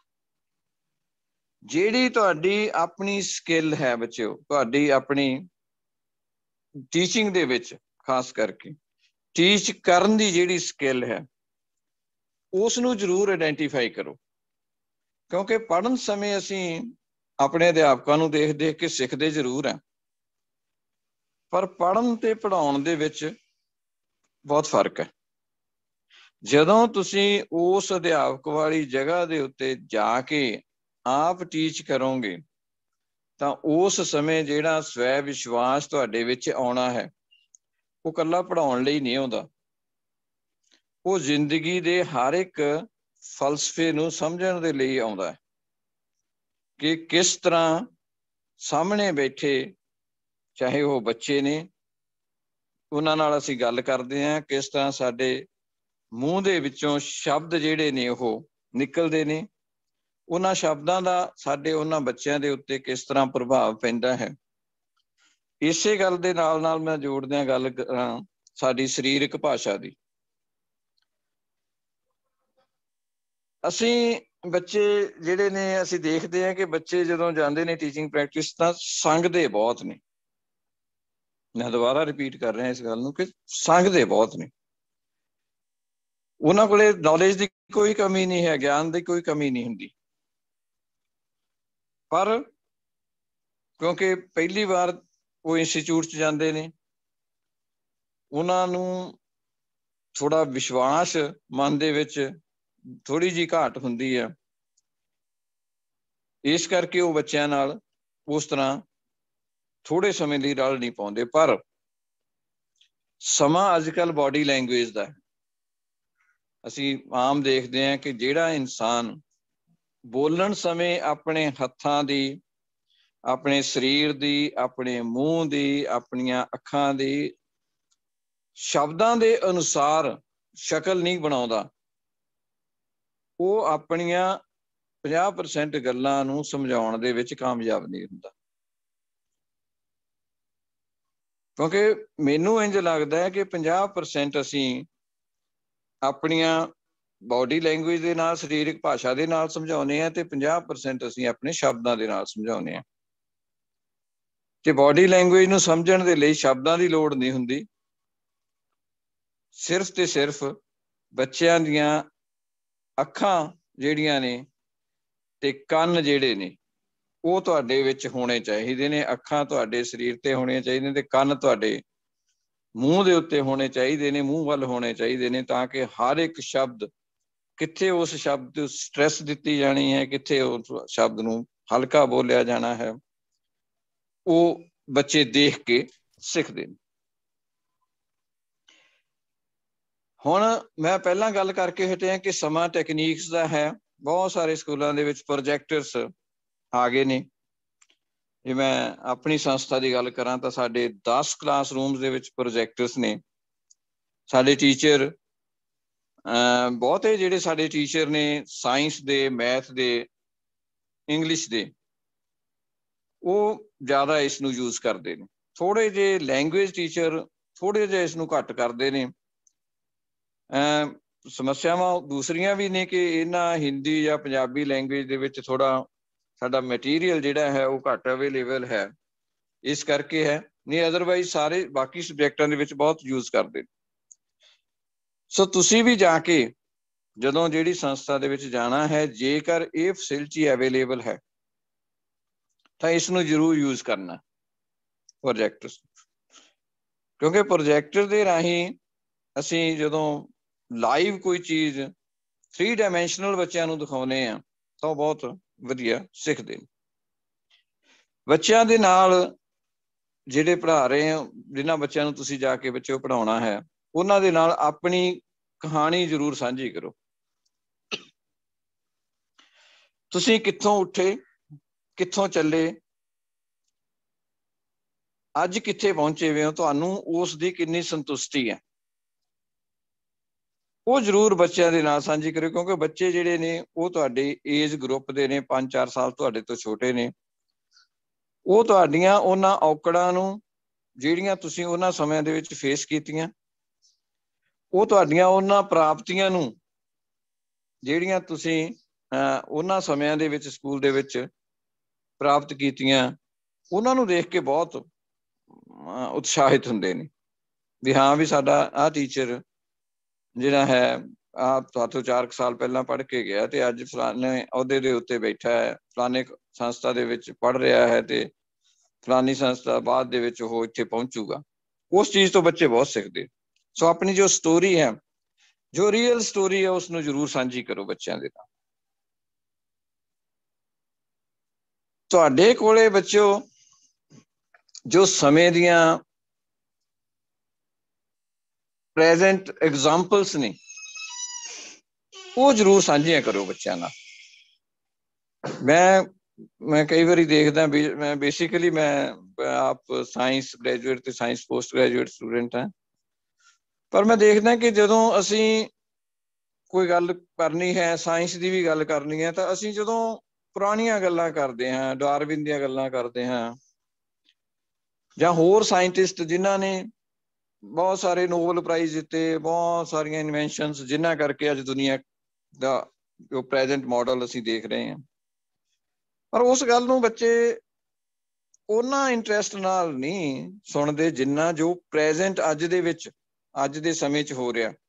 ਜਿਹੜੀ ਤੁਹਾਡੀ ਆਪਣੀ ਸਕਿੱਲ ਹੈ ਬੱਚਿਓ, ਤੁਹਾਡੀ ਆਪਣੀ ਟੀਚਿੰਗ ਦੇ ਵਿੱਚ ਖਾਸ ਕਰਕੇ ਟੀਚ ਕਰਨ ਦੀ ਜਿਹੜੀ ਸਕਿੱਲ ਹੈ, ਉਸ ਨੂੰ ਜ਼ਰੂਰ ਆਇਡੈਂਟੀਫਾਈ ਕਰੋ, ਕਿਉਂਕਿ ਪੜ੍ਹਨ ਸਮੇਂ ਅਸੀਂ ਆਪਣੇ ਅਧਿਆਪਕਾਂ ਨੂੰ ਦੇਖ ਦੇਖ ਕੇ ਸਿੱਖਦੇ ਜ਼ਰੂਰ ਹਾਂ, ਪਰ ਪੜ੍ਹਨ ਤੇ ਪੜ੍ਹਾਉਣ ਦੇ ਵਿੱਚ ਬਹੁਤ ਫਰਕ ਹੈ। ਜਦੋਂ ਤੁਸੀਂ ਉਸ ਅਧਿਆਪਕ ਵਾਲੀ ਜਗ੍ਹਾ ਦੇ ਉੱਤੇ ਜਾ ਕੇ ਆਪ ਟੀਚ ਕਰੋਗੇ, ਤਾਂ ਉਸ ਸਮੇਂ ਜਿਹੜਾ ਸਵੈ ਵਿਸ਼ਵਾਸ ਤੁਹਾਡੇ ਵਿੱਚ ਆਉਣਾ ਹੈ, ਉਹ ਇਕੱਲਾ ਪੜ੍ਹਾਉਣ ਲਈ ਨਹੀਂ ਆਉਂਦਾ, ਉਹ ਜ਼ਿੰਦਗੀ ਦੇ ਹਰ ਇੱਕ ਫਲਸਫੇ ਨੂੰ ਸਮਝਣ ਦੇ ਲਈ ਆਉਂਦਾ ਹੈ ਕਿ ਕਿਸ ਤਰ੍ਹਾਂ ਸਾਹਮਣੇ ਬੈਠੇ, ਚਾਹੇ ਉਹ ਬੱਚੇ ਨੇ, ਉਹਨਾਂ ਨਾਲ ਅਸੀਂ ਗੱਲ ਕਰਦੇ ਹਾਂ, ਕਿਸ ਤਰ੍ਹਾਂ ਸਾਡੇ ਮੂੰਹ ਦੇ ਵਿੱਚੋਂ ਸ਼ਬਦ ਜਿਹੜੇ ਨੇ ਉਹ ਨਿਕਲਦੇ ਨੇ, ਉਹਨਾਂ ਸ਼ਬਦਾਂ ਦਾ ਸਾਡੇ ਉਹਨਾਂ ਬੱਚਿਆਂ ਦੇ ਉੱਤੇ ਕਿਸ ਤਰ੍ਹਾਂ ਪ੍ਰਭਾਵ ਪੈਂਦਾ ਹੈ। ਇਸੇ ਗੱਲ ਦੇ ਨਾਲ ਨਾਲ ਮੈਂ ਜੋੜਦਿਆਂ ਗੱਲ ਕਰਾਂ ਸਾਡੀ ਸਰੀਰਕ ਭਾਸ਼ਾ ਦੀ। ਅਸੀਂ ਬੱਚੇ ਜਿਹੜੇ ਨੇ, ਅਸੀਂ ਦੇਖਦੇ ਹਾਂ ਕਿ ਬੱਚੇ ਜਦੋਂ ਜਾਂਦੇ ਨੇ ਟੀਚਿੰਗ ਪ੍ਰੈਕਟਿਸ ਤਾਂ ਸੰਗਦੇ ਬਹੁਤ ਨੇ। ਮੈਂ ਦੁਬਾਰਾ ਰਿਪੀਟ ਕਰ ਰਿਹਾ ਇਸ ਗੱਲ ਨੂੰ ਕਿ ਸੰਗਦੇ ਬਹੁਤ ਨੇ। ਉਹਨਾਂ ਕੋਲੇ ਨੌਲੇਜ ਦੀ ਕੋਈ ਕਮੀ ਨਹੀਂ ਹੈ, ਗਿਆਨ ਦੀ ਕੋਈ ਕਮੀ ਨਹੀਂ ਹੁੰਦੀ, ਪਰ ਕਿਉਂਕਿ ਪਹਿਲੀ ਵਾਰ ਉਹ ਇੰਸਟੀਚਿਊਟ 'ਚ ਜਾਂਦੇ ਨੇ, ਉਹਨਾਂ ਨੂੰ ਥੋੜਾ ਵਿਸ਼ਵਾਸ ਮਨ ਦੇ ਵਿੱਚ ਥੋੜੀ ਜਿਹੀ ਘਾਟ ਹੁੰਦੀ ਹੈ, ਇਸ ਕਰਕੇ ਉਹ ਬੱਚਿਆਂ ਨਾਲ ਉਸ ਤਰ੍ਹਾਂ ਥੋੜੇ ਸਮੇਂ ਲਈ ਰਲ ਨਹੀਂ ਪਾਉਂਦੇ। ਪਰ ਸਮਾਂ ਅੱਜ ਕੱਲ੍ਹ ਬਾਡੀ ਲੈਂਗੁਏਜ ਦਾ, ਅਸੀਂ ਆਮ ਦੇਖਦੇ ਹਾਂ ਕਿ ਜਿਹੜਾ ਇਨਸਾਨ ਬੋਲਣ ਸਮੇਂ ਆਪਣੇ ਹੱਥਾਂ ਦੀ, ਆਪਣੇ ਸਰੀਰ ਦੀ, ਆਪਣੇ ਮੂੰਹ ਦੀ, ਆਪਣੀਆਂ ਅੱਖਾਂ ਦੀ ਸ਼ਬਦਾਂ ਦੇ ਅਨੁਸਾਰ ਸ਼ਕਲ ਨਹੀਂ ਬਣਾਉਂਦਾ, ਉਹ ਆਪਣੀਆਂ 50% ਗੱਲਾਂ ਨੂੰ ਸਮਝਾਉਣ ਦੇ ਵਿੱਚ ਕਾਮਯਾਬ ਨਹੀਂ ਹੁੰਦਾ। ਕਿਉਂਕਿ ਮੈਨੂੰ ਇੰਝ ਲੱਗਦਾ ਹੈ ਕਿ 50% ਅਸੀਂ ਆਪਣੀਆਂ ਬਾਡੀ ਲੈਂਗੁਏਜ ਦੇ ਨਾਲ, ਸਰੀਰਕ ਭਾਸ਼ਾ ਦੇ ਨਾਲ ਸਮਝਾਉਂਦੇ ਹਾਂ, ਤੇ 50% ਅਸੀਂ ਆਪਣੇ ਸ਼ਬਦਾਂ ਦੇ ਨਾਲ ਸਮਝਾਉਂਦੇ ਹਾਂ। ਤੇ ਬਾਡੀ ਲੈਂਗੁਏਜ ਨੂੰ ਸਮਝਣ ਦੇ ਲਈ ਸ਼ਬਦਾਂ ਦੀ ਲੋੜ ਨਹੀਂ ਹੁੰਦੀ, ਸਿਰਫ ਤੇ ਸਿਰਫ ਬੱਚਿਆਂ ਦੀਆਂ ਅੱਖਾਂ ਜਿਹੜੀਆਂ ਨੇ ਤੇ ਕੰਨ ਜਿਹੜੇ ਨੇ, ਉਹ ਤੁਹਾਡੇ ਵਿੱਚ ਹੋਣੇ ਚਾਹੀਦੇ ਨੇ। ਅੱਖਾਂ ਤੁਹਾਡੇ ਸਰੀਰ ਤੇ ਹੋਣੀਆਂ ਚਾਹੀਦੀਆਂ ਤੇ ਕੰਨ ਤੁਹਾਡੇ ਮੂੰਹ ਦੇ ਉੱਤੇ ਹੋਣੇ ਚਾਹੀਦੇ ਨੇ, ਮੂੰਹ ਵੱਲ ਹੋਣੇ ਚਾਹੀਦੇ ਨੇ, ਤਾਂ ਕਿ ਹਰ ਇੱਕ ਸ਼ਬਦ ਕਿੱਥੇ ਉਸ ਸ਼ਬਦ ਸਟ੍ਰੈਸ ਦਿੱਤੀ ਜਾਣੀ ਹੈ, ਕਿੱਥੇ ਉਸ ਸ਼ਬਦ ਨੂੰ ਹਲਕਾ ਬੋਲਿਆ ਜਾਣਾ ਹੈ, ਉਹ ਬੱਚੇ ਦੇਖ ਕੇ ਸਿੱਖਦੇ ਨੇ। ਹੁਣ ਮੈਂ ਪਹਿਲਾਂ ਗੱਲ ਕਰਕੇ ਹਟਿਆ ਕਿ ਸਮਾਂ ਟੈਕਨੀਕਸ ਦਾ ਹੈ। ਬਹੁਤ ਸਾਰੇ ਸਕੂਲਾਂ ਦੇ ਵਿੱਚ ਪ੍ਰੋਜੈਕਟਰਸ ਆ ਗਏ ਨੇ। ਜੇ ਮੈਂ ਆਪਣੀ ਸੰਸਥਾ ਦੀ ਗੱਲ ਕਰਾਂ ਤਾਂ ਸਾਡੇ 10 ਕਲਾਸਰੂਮਸ ਦੇ ਵਿੱਚ ਪ੍ਰੋਜੈਕਟਰਸ ਨੇ। ਸਾਡੇ ਟੀਚਰ ਬਹੁਤੇ ਜਿਹੜੇ ਸਾਡੇ ਟੀਚਰ ਨੇ ਸਾਇੰਸ ਦੇ, ਮੈਥ ਦੇ, ਇੰਗਲਿਸ਼ ਦੇ, ਉਹ ਜ਼ਿਆਦਾ ਇਸ ਨੂੰ ਯੂਜ਼ ਕਰਦੇ ਨੇ। ਥੋੜੇ ਜਿਹੇ ਲੈਂਗੁਏਜ ਟੀਚਰ ਥੋੜੇ ਜਿਹੇ ਇਸ ਨੂੰ ਘੱਟ ਕਰਦੇ ਨੇ। ਸਮੱਸਿਆਵਾਂ ਦੂਸਰੀਆਂ ਵੀ ਨੇ ਕਿ ਇਹਨਾਂ ਹਿੰਦੀ ਜਾਂ ਪੰਜਾਬੀ ਲੈਂਗੁਏਜ ਦੇ ਵਿੱਚ ਥੋੜਾ ਸਾਡਾ ਮਟੀਰੀਅਲ ਜਿਹੜਾ ਹੈ ਉਹ ਘੱਟ ਅਵੇਲੇਬਲ ਹੈ, ਇਸ ਕਰਕੇ ਹੈ। ਨਹੀਂ ਅਦਰਵਾਈਜ਼ ਸਾਰੇ ਬਾਕੀ ਸਬਜੈਕਟਾਂ ਦੇ ਵਿੱਚ ਬਹੁਤ ਯੂਜ਼ ਕਰਦੇ ਨੇ। ਸੋ ਤੁਸੀਂ ਵੀ ਜਾ ਕੇ ਜਦੋਂ ਜਿਹੜੀ ਸੰਸਥਾ ਦੇ ਵਿੱਚ ਜਾਣਾ ਹੈ, ਜੇਕਰ ਇਹ ਫੈਸਿਲਿਟੀ ਅਵੇਲੇਬਲ ਹੈ ਤਾਂ ਇਸ ਨੂੰ ਜ਼ਰੂਰ ਯੂਜ਼ ਕਰਨਾ ਪ੍ਰੋਜੈਕਟਰ, ਕਿਉਂਕਿ ਪ੍ਰੋਜੈਕਟਰ ਦੇ ਰਾਹੀਂ ਅਸੀਂ ਜਦੋਂ ਲਾਈਵ ਕੋਈ ਚੀਜ਼ 3 ਡਾਇਮੈਂਸ਼ਨਲ ਬੱਚਿਆਂ ਨੂੰ ਦਿਖਾਉਂਦੇ ਆ ਤਾਂ ਉਹ ਬਹੁਤ ਵਧੀਆ ਸਿੱਖਦੇ ਨੇ। ਬੱਚਿਆਂ ਦੇ ਨਾਲ ਜਿਹੜੇ ਪੜ੍ਹਾ ਰਹੇ ਆ, ਜਿਨ੍ਹਾਂ ਬੱਚਿਆਂ ਨੂੰ ਤੁਸੀਂ ਜਾ ਕੇ ਬੱਚਿਓ ਪੜ੍ਹਾਉਣਾ ਹੈ, ਉਹਨਾਂ ਦੇ ਨਾਲ ਆਪਣੀ ਕਹਾਣੀ ਜ਼ਰੂਰ ਸਾਂਝੀ ਕਰੋ। ਤੁਸੀਂ ਕਿੱਥੋਂ ਉੱਠੇ, ਕਿੱਥੋਂ ਚੱਲੇ, ਅੱਜ ਕਿੱਥੇ ਪਹੁੰਚੇ ਹੋਏ ਹੋ, ਤੁਹਾਨੂੰ ਉਸ ਦੀ ਕਿੰਨੀ ਸੰਤੁਸ਼ਟੀ ਹੈ, ਉਹ ਜ਼ਰੂਰ ਬੱਚਿਆਂ ਦੇ ਨਾਲ ਸਾਂਝੀ ਕਰਿਓ। ਕਿਉਂਕਿ ਬੱਚੇ ਜਿਹੜੇ ਨੇ ਉਹ ਤੁਹਾਡੇ ਏਜ ਗਰੁੱਪ ਦੇ ਨੇ, 5-4 ਸਾਲ ਤੁਹਾਡੇ ਤੋਂ ਛੋਟੇ ਨੇ। ਉਹ ਤੁਹਾਡੀਆਂ ਉਹਨਾਂ ਔਕੜਾਂ ਨੂੰ ਜਿਹੜੀਆਂ ਤੁਸੀਂ ਉਹਨਾਂ ਸਮਿਆਂ ਦੇ ਵਿੱਚ ਫੇਸ ਕੀਤੀਆਂ, ਉਹ ਤੁਹਾਡੀਆਂ ਉਹਨਾਂ ਪ੍ਰਾਪਤੀਆਂ ਨੂੰ ਜਿਹੜੀਆਂ ਤੁਸੀਂ ਉਹਨਾਂ ਸਮਿਆਂ ਦੇ ਵਿੱਚ ਸਕੂਲ ਦੇ ਵਿੱਚ ਪ੍ਰਾਪਤ ਕੀਤੀਆਂ, ਉਹਨਾਂ ਨੂੰ ਦੇਖ ਕੇ ਬਹੁਤ ਉਤਸ਼ਾਹਿਤ ਹੁੰਦੇ ਨੇ ਵੀ ਹਾਂ ਵੀ ਸਾਡਾ ਆਹ ਟੀਚਰ ਜਿਹੜਾ ਹੈ ਤੁਹਾਤੋਂ 4 ਸਾਲ ਪਹਿਲਾਂ ਪੜ੍ਹ ਕੇ ਗਿਆ ਤੇ ਅੱਜ ਫਲਾਣੇ ਅਹੁਦੇ ਦੇ ਉੱਤੇ ਬੈਠਾ ਹੈ, ਫਲਾਣੇ ਸੰਸਥਾ ਦੇ ਵਿੱਚ ਪੜ੍ਹ ਰਿਹਾ ਹੈ ਤੇ ਫਲਾਨੀ ਸੰਸਥਾ ਬਾਅਦ ਦੇ ਵਿੱਚ ਉਹ ਇੱਥੇ ਪਹੁੰਚੂਗਾ। ਉਸ ਚੀਜ਼ ਤੋਂ ਬੱਚੇ ਬਹੁਤ ਸਿੱਖਦੇ। ਸੋ ਆਪਣੀ ਜੋ ਸਟੋਰੀ ਹੈ, ਜੋ ਰੀਅਲ ਸਟੋਰੀ ਹੈ, ਉਸ ਨੂੰ ਜ਼ਰੂਰ ਸਾਂਝੀ ਕਰੋ ਬੱਚਿਆਂ ਦੇ ਨਾਲ। ਤੁਹਾਡੇ ਕੋਲੇ ਬੱਚਿਓ ਜੋ ਸਮੇਂ ਦੀਆਂ ਪ੍ਰੈਜ਼ੈਂਟ ਐਗਜ਼ਾਮਪਲਸ ਨੇ, ਉਹ ਜ਼ਰੂਰ ਸਾਂਝੀਆਂ ਕਰੋ ਬੱਚਿਆਂ ਨਾਲ। ਮੈਂ ਕਈ ਵਾਰੀ ਦੇਖਦਾ, ਮੈਂ ਬੇਸਿਕਲੀ ਮੈਂ ਆਪ ਸਾਇੰਸ ਗ੍ਰੈਜੂਏਟ ਤੇ ਸਾਇੰਸ ਪੋਸਟ ਗ੍ਰੈਜੂਏਟ ਸਟੂਡੈਂਟ ਹਾਂ, ਪਰ ਮੈਂ ਦੇਖਦਾ ਕਿ ਜਦੋਂ ਅਸੀਂ ਕੋਈ ਗੱਲ ਕਰਨੀ ਹੈ, ਸਾਇੰਸ ਦੀ ਵੀ ਗੱਲ ਕਰਨੀ ਹੈ, ਤਾਂ ਅਸੀਂ ਜਦੋਂ ਪੁਰਾਣੀਆਂ ਗੱਲਾਂ ਕਰਦੇ ਹਾਂ, ਡਾਰਵਿਨ ਦੀਆਂ ਗੱਲਾਂ ਕਰਦੇ ਹਾਂ ਜਾਂ ਹੋਰ ਸਾਇੰਟਿਸਟ ਜਿਨ੍ਹਾਂ ਨੇ ਬਹੁਤ ਸਾਰੇ ਨੋਬਲ ਪ੍ਰਾਈਜ਼ ਦਿੱਤੇ, ਬਹੁਤ ਸਾਰੀਆਂ ਇਨਵੈਂਸ਼ਨਸ ਜਿਨ੍ਹਾਂ ਕਰਕੇ ਅੱਜ ਦੁਨੀਆ ਦਾ ਜੋ ਪ੍ਰੈਜ਼ੈਂਟ ਮਾਡਲ ਅਸੀਂ ਦੇਖ ਰਹੇ ਹਾਂ, ਪਰ ਉਸ ਗੱਲ ਨੂੰ ਬੱਚੇ ਉਹਨਾਂ ਇੰਟਰਸਟ ਨਾਲ ਨਹੀਂ ਸੁਣਦੇ ਜਿੰਨਾ ਜੋ ਪ੍ਰੈਜ਼ੈਂਟ ਅੱਜ ਦੇ ਵਿੱਚ, ਅੱਜ ਦੇ ਸਮੇਂ 'ਚ ਹੋ ਰਿਹਾ,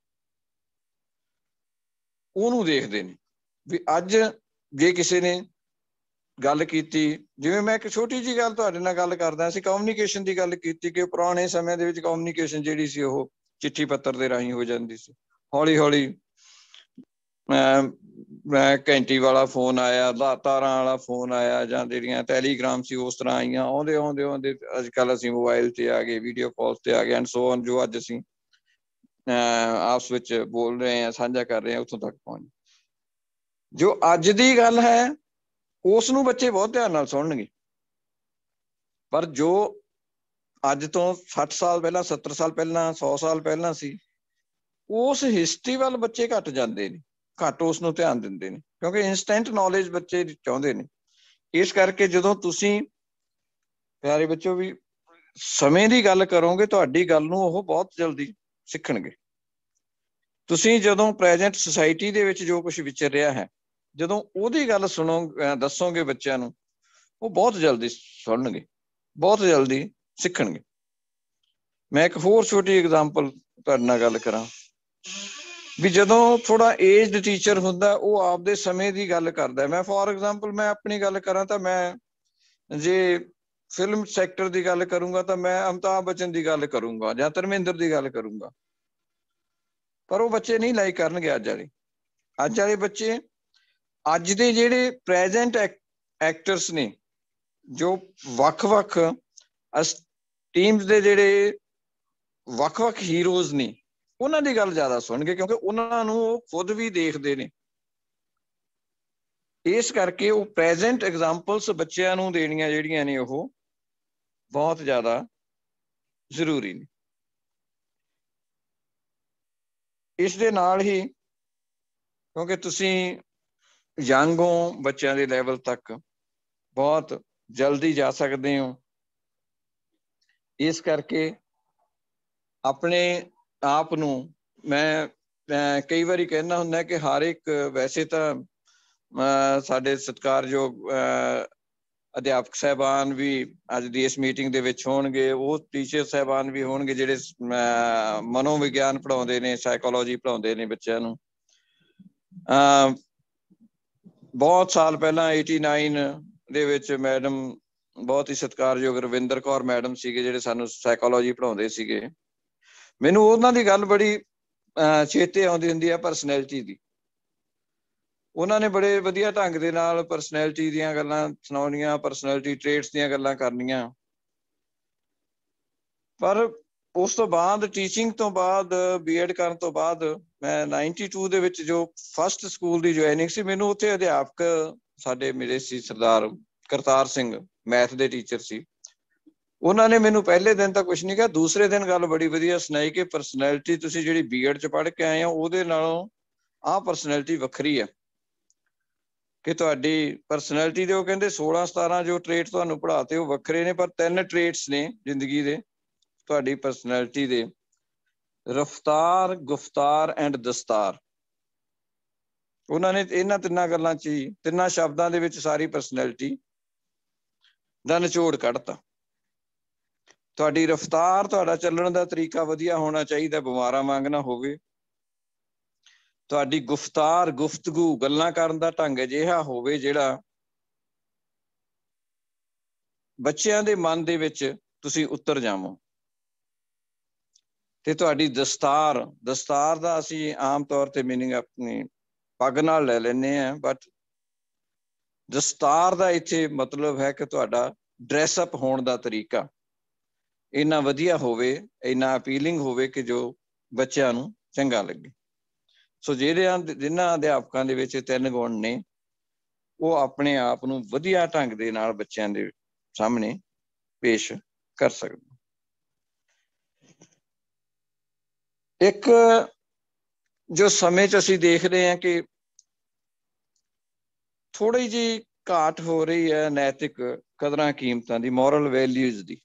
ਉਹਨੂੰ ਦੇਖਦੇ ਨੇ। ਵੀ ਅੱਜ ਜੇ ਕਿਸੇ ਨੇ ਗੱਲ ਕੀਤੀ, ਜਿਵੇਂ ਮੈਂ ਇੱਕ ਛੋਟੀ ਜਿਹੀ ਗੱਲ ਤੁਹਾਡੇ ਨਾਲ ਗੱਲ ਕਰਦਾ, ਅਸੀਂ ਕਮਿਊਨੀਕੇਸ਼ਨ ਦੀ ਗੱਲ ਕੀਤੀ ਕਿ ਪੁਰਾਣੇ ਸਮੇਂ ਦੇ ਵਿੱਚ ਕਮਿਊਨੀਕੇਸ਼ਨ ਜਿਹੜੀ ਸੀ ਉਹ ਚਿੱਠੀ ਪੱਤਰ ਦੇ ਰਾਹੀਂ ਹੋ ਜਾਂਦੀ ਸੀ। ਹੌਲੀ ਹੌਲੀ ਮੈਂ ਘੰਟੀ ਵਾਲਾ ਫੋਨ ਆਇਆ, ਤਾਰਾਂ ਵਾਲਾ ਫੋਨ ਆਇਆ, ਜਾਂ ਜਿਹੜੀਆਂ ਟੈਲੀਗ੍ਰਾਮ ਸੀ ਉਸ ਤਰ੍ਹਾਂ ਆਈਆਂ। ਆਉਂਦੇ ਆਉਂਦੇ ਆਉਂਦੇ ਅੱਜ ਕੱਲ੍ਹ ਅਸੀਂ ਮੋਬਾਈਲ ਤੇ ਆ ਗਏ, ਵੀਡੀਓ ਕਾਲ ਤੇ ਆ ਗਏ, ਐਂਡ ਸੋ ਔਨ। ਜੋ ਅੱਜ ਅਸੀਂ ਆਪਸ ਵਿੱਚ ਬੋਲ ਰਹੇ ਹਾਂ, ਸਾਂਝਾ ਕਰ ਰਹੇ ਹਾਂ, ਉੱਥੋਂ ਤੱਕ ਪਹੁੰਚ। ਜੋ ਅੱਜ ਦੀ ਗੱਲ ਹੈ ਉਸ ਨੂੰ ਬੱਚੇ ਬਹੁਤ ਧਿਆਨ ਨਾਲ ਸੁਣਨਗੇ, ਪਰ ਜੋ ਅੱਜ ਤੋਂ 60 ਸਾਲ ਪਹਿਲਾਂ, 70 ਸਾਲ ਪਹਿਲਾਂ, 100 ਸਾਲ ਪਹਿਲਾਂ ਸੀ, ਉਸ ਹਿਸਟਰੀ ਵੱਲ ਬੱਚੇ ਘੱਟ ਜਾਂਦੇ ਨੇ, ਘੱਟ ਉਸ ਨੂੰ ਧਿਆਨ ਦਿੰਦੇ ਨੇ, ਕਿਉਂਕਿ ਇੰਸਟੈਂਟ ਨੌਲੇਜ ਬੱਚੇ ਚਾਹੁੰਦੇ ਨੇ। ਇਸ ਕਰਕੇ ਜਦੋਂ ਤੁਸੀਂ ਪਿਆਰੇ ਬੱਚੋ ਵੀ ਸਮੇਂ ਦੀ ਗੱਲ ਕਰੋਗੇ, ਤੁਹਾਡੀ ਗੱਲ ਨੂੰ ਉਹ ਬਹੁਤ ਜਲਦੀ ਸਿੱਖਣਗੇ। ਤੁਸੀਂ ਜਦੋਂ ਪ੍ਰੈਜ਼ੈਂਟ ਸੁਸਾਇਟੀ ਦੇ ਵਿੱਚ ਜੋ ਕੁਝ ਵਿਚਰ ਰਿਹਾ ਹੈ, ਜਦੋਂ ਉਹਦੀ ਗੱਲ ਦੱਸੋਗੇ ਬੱਚਿਆਂ ਨੂੰ, ਉਹ ਬਹੁਤ ਜਲਦੀ ਸੁਣਨਗੇ, ਬਹੁਤ ਜਲਦੀ ਸਿੱਖਣਗੇ। ਮੈਂ ਇੱਕ ਹੋਰ ਛੋਟੀ ਐਗਜ਼ਾਮਪਲ ਤੁਹਾਡੇ ਨਾਲ ਗੱਲ ਕਰਾਂ ਵੀ ਜਦੋਂ ਥੋੜਾ ਏਜਡ ਟੀਚਰ ਹੁੰਦਾ, ਉਹ ਆਪਦੇ ਸਮੇਂ ਦੀ ਗੱਲ ਕਰਦਾ। ਮੈਂ ਫੋਰ ਐਗਜ਼ਾਮਪਲ ਮੈਂ ਆਪਣੀ ਗੱਲ ਕਰਾਂ ਤਾਂ ਮੈਂ जे फिल्म सैक्टर की गल करूंगा तो मैं अमिताभ बच्चन की गल करूंगा या धर्मेंद्र की गल करूंगा, पर वो बच्चे नहीं लाइक करनगे। अज वाले बच्चे, अज दे जेडे प्रेजेंट एक्टर्स ने जो वख-वख टीम्स दे जेडे वख-वख हीरोज ने, उन्हां दी गल ज्यादा सुणगे, क्योंकि उन्हां नूं वो खुद भी देखते ने। इस करके वो प्रेजेंट एग्जाम्पल्स बच्चों नूं देनियां जिहड़ियां ने वो बहुत ज्यादा जरूरी ने। इस दे नाल ही, क्योंकि तुसीं यंग हो, बच्चों के लैवल तक बहुत जल्दी जा सकते हो, इस करके अपने आप नूं मैं कई बारी कहना हुंदा कि हर एक, वैसे तो साडे सत्कारयोग अध्यापक साहबान भी अज दी इस मीटिंग दे विच होणगे, वो टीचर साहबान भी होणगे जिहड़े मनोविग्यान पढ़ाउंदे ने, साइकोलॉजी पढ़ाउंदे ने बच्चों नूं। बहुत साल पहला 89 दे विच मैडम बहुत ही सत्कारयोग रविंदर कौर मैडम सीगे जिहड़े सानू साइकोलॉजी पढ़ाउंदे सीगे। मैनूं उन्हां दी गल बड़ी चेते आउंदी हुंदी है परसनैलिटी दी। उन्होंने बड़े वधिया ढंग दे नाल परसनैलिटी दीयां गल्लां सुणाउणियां, परसनैलिटी ट्रेट्स दीयां गल्लां करनियां। पर उस तो बाद टीचिंग तो बाद बीएड करन तो बाद मैं 92 दे विच जो फस्ट स्कूल दी ज्वाइनिंग सी, मैनूं उत्थे अध्यापक साडे मिले सी सरदार करतार सिंह, मैथ दे टीचर सी। उन्होंने मैनूं पहले दिन तो कुछ नहीं कहा, दूसरे दिन गल बड़ी वधिया सुनाई कि परसनैलिटी तुसीं जिहड़ी बीएड च पढ़ के आए हो उहदे नालों आह परसनैलिटी वखरी है कि तुहाडी परसनैलिटी दे, वो कहंदे 16-17 जो ट्रेट तुहानूं पढ़ाते वो वखरे ने, पर 3 ट्रेट्स ने जिंदगी दे तुहाडी परसनैलिटी दे, रफ्तार, गुफ्तार एंड दस्तार। उन्होंने इन्हां तिन्नां गल्लां च ही, तिन्नां शब्दां दे विच सारी परसनैलिटी दा निचोड़ कढता। तुहाडी रफ्तार, तुहाडा चलण दा तरीका वधिया होना चाहिए, बिमारां वांग ना होवे। तुहाडी गुफ्तार, गुफ्तगू, गल्लां करन दा ढंग अजिहा होवे जिहड़ा बच्चिआं दे मन दे विच तुसीं उतर जावो। ते तुहाडी दस्तार, दस्तार दा असीं आम तौर ते मीनिंग अपनी पग नाल ले लैंदे आ, बट दस्तार दा इत्थे मतलब है कि तुहाडा ड्रैसअप होण दा तरीका इन्ना वधिया होवे, इन्ना अपीलिंग होवे कि जो बच्चिआं नूं चंगा लगे। सो जिन्हां अध्यापकां दे विच 3 गुण ने, वो अपने आप नूं वधिया ढंग दे नाल बच्चिआं दे सामने पेश कर सकदे। एक जो समय च असीं देख रहे हैं कि थोड़ी जी घाट हो रही है नैतिक कदरां कीमतां दी, मॉरल वैल्यूज दी।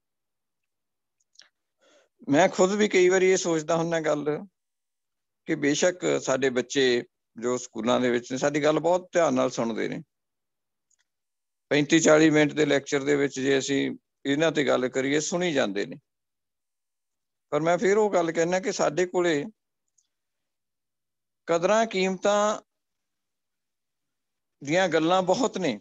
मैं खुद भी कई बार ये सोचता हुन्ना गल कि बेशक साडे बच्चे जो स्कूलों दे विच ने साडी गल बहुत ध्यान नाल सुणदे ने। 35-40 मिनट के लैक्चर दे विच जे असीं इन्हां ते गल करिए सुनी जांदे ने, पर मैं फिर वो गल कहना कि साडे कोले कदरां कीमतां दियां गल्लां बहुत ने,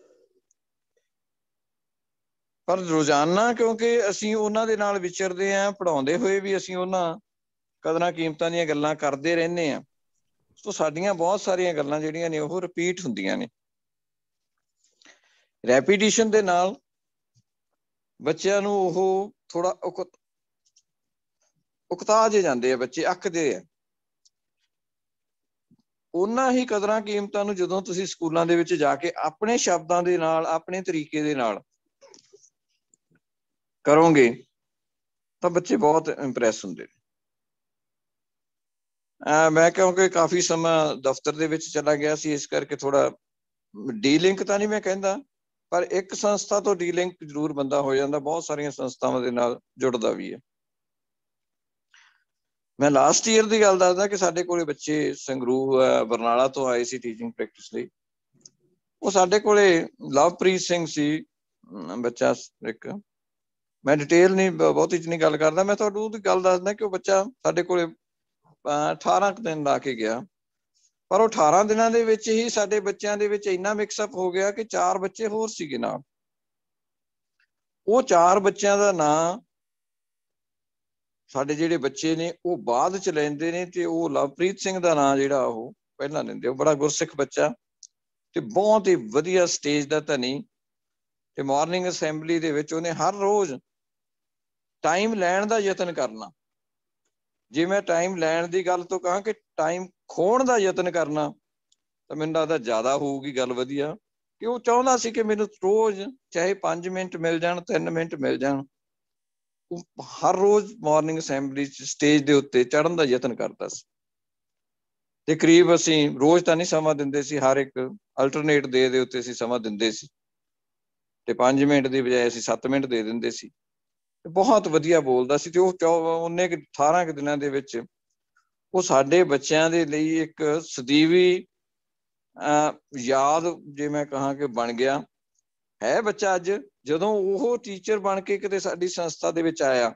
पर रोजाना क्योंकि असीं उन्हां दे नाल विचरदे आ, पढ़ाउंदे होए भी असीं उन्हां कदरां कीमतां दियां गल्लां करदे रहिंदे आ, तो साडियां बहुत सारियां गल्लां जिहड़ियां ने ओह रिपीट हुंदियां ने। रैपीटिशन दे नाल बच्चिआं नूं ओह थोड़ा उकता जे जांदे आ, बच्चे अकदे आ। उन्हां ही कदरां कीमतां नूं जदों तुसीं स्कूलां दे विच जा के अपने शब्दां दे नाल, अपने तरीके दे नाल करोगे तो बच्चे बहुत इंप्रैस हुंदे ने। मैं क्योंकि काफ़ी समा दफ्तर दे विच चला गया सी, इस करके थोड़ा डी-लिंक तां नहीं मैं कहंदा, पर एक संस्था तो डी-लिंक जरूर बंदा हो जांदा, बहुत सारियां संस्थावां दे नाल जुड़दा भी है। मैं लास्ट ईयर की गल दसदा कि साडे कोले बच्चे संगरूर बरनाला तो आए सी टीचिंग प्रैक्टिस लई। वो साडे कोले लवप्रीत सिंह सी बच्चा एक, मैं डिटेल नहीं बहुती च नहीं गल करदा, मैं तुहानूं ओहदी गल दसदा कि वो बच्चा साडे कोले 18 दिन ला के गया, पर वो 18 दिनां दे विच ही साडे बच्चिआं दे विच इन्ना मिक्सअप हो गया कि 4 बच्चे होर सीगे नाल। ਉਹ 4 ਬੱਚਿਆਂ ਦਾ ਨਾਂ ਸਾਡੇ ਜਿਹੜੇ ਬੱਚੇ ਨੇ ਉਹ ਬਾਅਦ ਚ ਲੈਂਦੇ ਨੇ, ਤੇ ਉਹ ਲਵਪ੍ਰੀਤ ਸਿੰਘ ਦਾ ਨਾਂ ਜਿਹੜਾ ਉਹ ਪਹਿਲਾਂ ਲੈਂਦੇ। ਉਹ ਬੜਾ ਗੁਰਸਿੱਖ ਬੱਚਾ ਤੇ ਬਹੁਤ ਹੀ ਵਧੀਆ ਸਟੇਜ ਦਾ ਧਨੀ, ਤੇ ਮਾਰਨਿੰਗ ਅਸੈਂਬਲੀ ਦੇ ਵਿੱਚ ਉਹਨੇ ਹਰ ਰੋਜ਼ ਟਾਈਮ ਲੈਣ ਦਾ ਯਤਨ ਕਰਨਾ। ਜੇ ਮੈਂ ਟਾਈਮ ਲੈਣ ਦੀ ਗੱਲ ਤੋਂ ਕਹਾਂ ਕਿ ਟਾਈਮ ਖੋਣ ਦਾ ਯਤਨ ਕਰਨਾ, ਤਾਂ ਮੈਨੂੰ ਲੱਗਦਾ ਜ਼ਿਆਦਾ ਹੋਊਗੀ ਗੱਲ ਵਧੀਆ। ਕਿ ਉਹ ਚਾਹੁੰਦਾ ਸੀ ਕਿ ਮੈਨੂੰ ਰੋਜ਼ ਚਾਹੇ 5 ਮਿੰਟ ਮਿਲ ਜਾਣ, 3 ਮਿੰਟ ਮਿਲ ਜਾਣ, ਉਹ ਹਰ ਰੋਜ਼ ਮਾਰਨਿੰਗ ਅਸੈਂਬਲੀ ਚ ਸਟੇਜ ਦੇ ਉੱਤੇ ਚੜ੍ਹਨ ਦਾ ਯਤਨ ਕਰਦਾ ਸੀ। ਤੇ ਕਰੀਬ ਅਸੀਂ ਰੋਜ਼ ਤਾਂ ਨਹੀਂ ਸਮਾਂ ਦਿੰਦੇ ਸੀ, ਹਰ ਇੱਕ ਅਲਟਰਨੇਟ ਡੇ ਦੇ ਉੱਤੇ ਅਸੀਂ ਸਮਾਂ ਦਿੰਦੇ ਸੀ, ਤੇ 5 ਮਿੰਟ ਦੀ ਬਜਾਏ ਅਸੀਂ 7 ਮਿੰਟ ਦੇ ਦਿੰਦੇ ਸੀ। ਬਹੁਤ ਵਧੀਆ ਬੋਲਦਾ ਸੀ, ਤੇ ਉਹ ਉਹਨੇ 18 ਕੁ ਦਿਨਾਂ ਦੇ ਵਿੱਚ ਉਹ ਸਾਡੇ ਬੱਚਿਆਂ ਦੇ ਲਈ ਇੱਕ ਸਦੀਵੀ ਯਾਦ, ਜੇ ਮੈਂ ਕਹਾਂ ਕਿ ਬਣ ਗਿਆ ਹੈ ਬੱਚਾ। ਅੱਜ ਜਦੋਂ ਉਹ ਟੀਚਰ ਬਣ ਕੇ ਕਿਤੇ ਸਾਡੀ ਸੰਸਥਾ ਦੇ ਵਿੱਚ ਆਇਆ,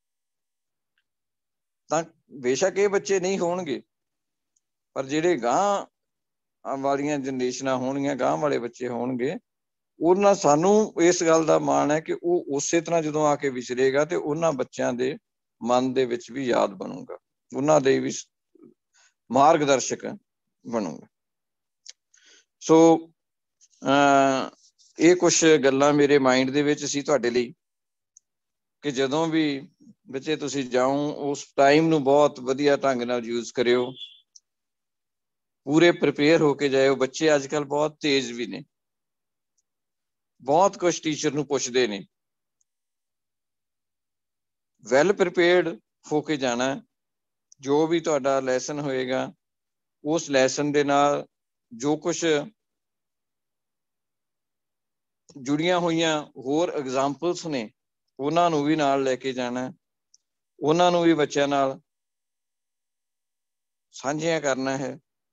ਤਾਂ ਬੇਸ਼ੱਕ ਇਹ ਬੱਚੇ ਨਹੀਂ ਹੋਣਗੇ, ਪਰ ਜਿਹੜੇ ਗਾਂਹ ਵਾਲੀਆਂ ਜਨਰੇਸ਼ਨਾਂ ਹੋਣਗੀਆਂ, ਗਾਂਹ ਵਾਲੇ ਬੱਚੇ ਹੋਣਗੇ, ਉਹਨਾਂ ਸਾਨੂੰ ਇਸ ਗੱਲ ਦਾ ਮਾਣ ਹੈ ਕਿ ਉਹ ਉਸੇ ਤਰ੍ਹਾਂ ਜਦੋਂ ਆ ਕੇ ਵਿਚਰੇਗਾ ਤੇ ਉਹਨਾਂ ਬੱਚਿਆਂ ਦੇ ਮਨ ਦੇ ਵਿੱਚ ਵੀ ਯਾਦ ਬਣੂਗਾ, ਉਹਨਾਂ ਦੇ ਵੀ ਮਾਰਗਦਰਸ਼ਕ ਬਣੂਗਾ। ਸੋ ਇਹ ਕੁਛ ਗੱਲਾਂ ਮੇਰੇ ਮਾਈਂਡ ਦੇ ਵਿੱਚ ਸੀ ਤੁਹਾਡੇ ਲਈ, ਕਿ ਜਦੋਂ ਵੀ ਬੱਚੇ ਤੁਸੀਂ ਜਾਓ, ਉਸ ਟਾਈਮ ਨੂੰ ਬਹੁਤ ਵਧੀਆ ਢੰਗ ਨਾਲ ਯੂਜ਼ ਕਰਿਓ, ਪੂਰੇ ਪ੍ਰਿਪੇਅਰ ਹੋ ਕੇ ਜਾਇਓ। ਬੱਚੇ ਅੱਜ ਕੱਲ੍ਹ ਬਹੁਤ ਤੇਜ਼ ਵੀ ਨੇ, ਬਹੁਤ ਕੁਛ ਟੀਚਰ ਨੂੰ ਪੁੱਛਦੇ ਨੇ, ਵੈਲ ਪ੍ਰਿਪੇਅਰਡ ਹੋ ਕੇ ਜਾਣਾ। ਜੋ ਵੀ ਤੁਹਾਡਾ ਲੈਸਨ ਹੋਏਗਾ, ਉਸ ਲੈਸਨ ਦੇ ਨਾਲ ਜੋ ਕੁਛ ਜੁੜੀਆਂ ਹੋਈਆਂ ਹੋਰ ਐਗਜ਼ਾਮਪਲਸ ਨੇ, ਉਹਨਾਂ ਨੂੰ ਵੀ ਨਾਲ ਲੈ ਕੇ ਜਾਣਾ, ਉਹਨਾਂ ਨੂੰ ਵੀ ਬੱਚਿਆਂ ਨਾਲ ਸਾਂਝੀਆਂ ਕਰਨਾ ਹੈ।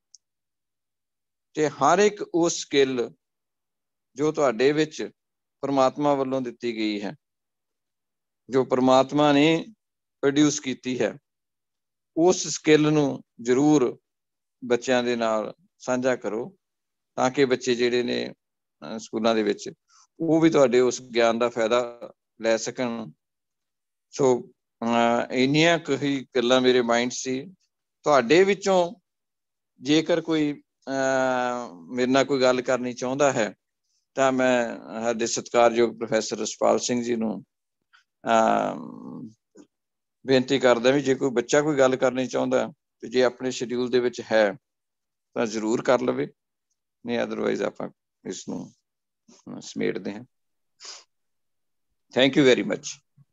ਤੇ ਹਰ ਇੱਕ ਉਹ ਸਕਿੱਲ ਜੋ ਤੁਹਾਡੇ ਵਿੱਚ ਪਰਮਾਤਮਾ ਵੱਲੋਂ ਦਿੱਤੀ ਗਈ ਹੈ, ਜੋ ਪਰਮਾਤਮਾ ਨੇ ਪ੍ਰੋਡਿਊਸ ਕੀਤੀ ਹੈ, ਉਸ ਸਕਿੱਲ ਨੂੰ ਜ਼ਰੂਰ ਬੱਚਿਆਂ ਦੇ ਨਾਲ ਸਾਂਝਾ ਕਰੋ, ਤਾਂ ਕਿ ਬੱਚੇ ਜਿਹੜੇ ਨੇ ਸਕੂਲਾਂ ਦੇ ਵਿੱਚ ਉਹ ਵੀ ਤੁਹਾਡੇ ਉਸ ਗਿਆਨ ਦਾ ਫਾਇਦਾ ਲੈ ਸਕਣ। ਸੋ ਇੰਨੀਆਂ ਕੁ ਹੀ ਗੱਲਾਂ ਮੇਰੇ ਮਾਈਂਡ ਸੀ। ਤੁਹਾਡੇ ਵਿੱਚੋਂ ਜੇਕਰ ਕੋਈ ਮੇਰੇ ਨਾਲ ਕੋਈ ਗੱਲ ਕਰਨੀ ਚਾਹੁੰਦਾ ਹੈ, ਤਾਂ ਮੈਂ ਸਾਡੇ ਸਤਿਕਾਰਯੋਗ ਪ੍ਰੋਫੈਸਰ ਰਛਪਾਲ ਸਿੰਘ ਜੀ ਨੂੰ ਬੇਨਤੀ ਕਰਦਾ ਵੀ ਜੇ ਕੋਈ ਬੱਚਾ ਕੋਈ ਗੱਲ ਕਰਨੀ ਚਾਹੁੰਦਾ, ਤੇ ਜੇ ਆਪਣੇ ਸ਼ਡਿਊਲ ਦੇ ਵਿੱਚ ਹੈ ਤਾਂ ਜ਼ਰੂਰ ਕਰ ਲਵੇ, ਨਹੀਂ ਅਦਰਵਾਈਜ਼ ਆਪਾਂ ਇਸ ਨੂੰ ਸਮੇਟਦੇ ਹਾਂ। Thank you very much.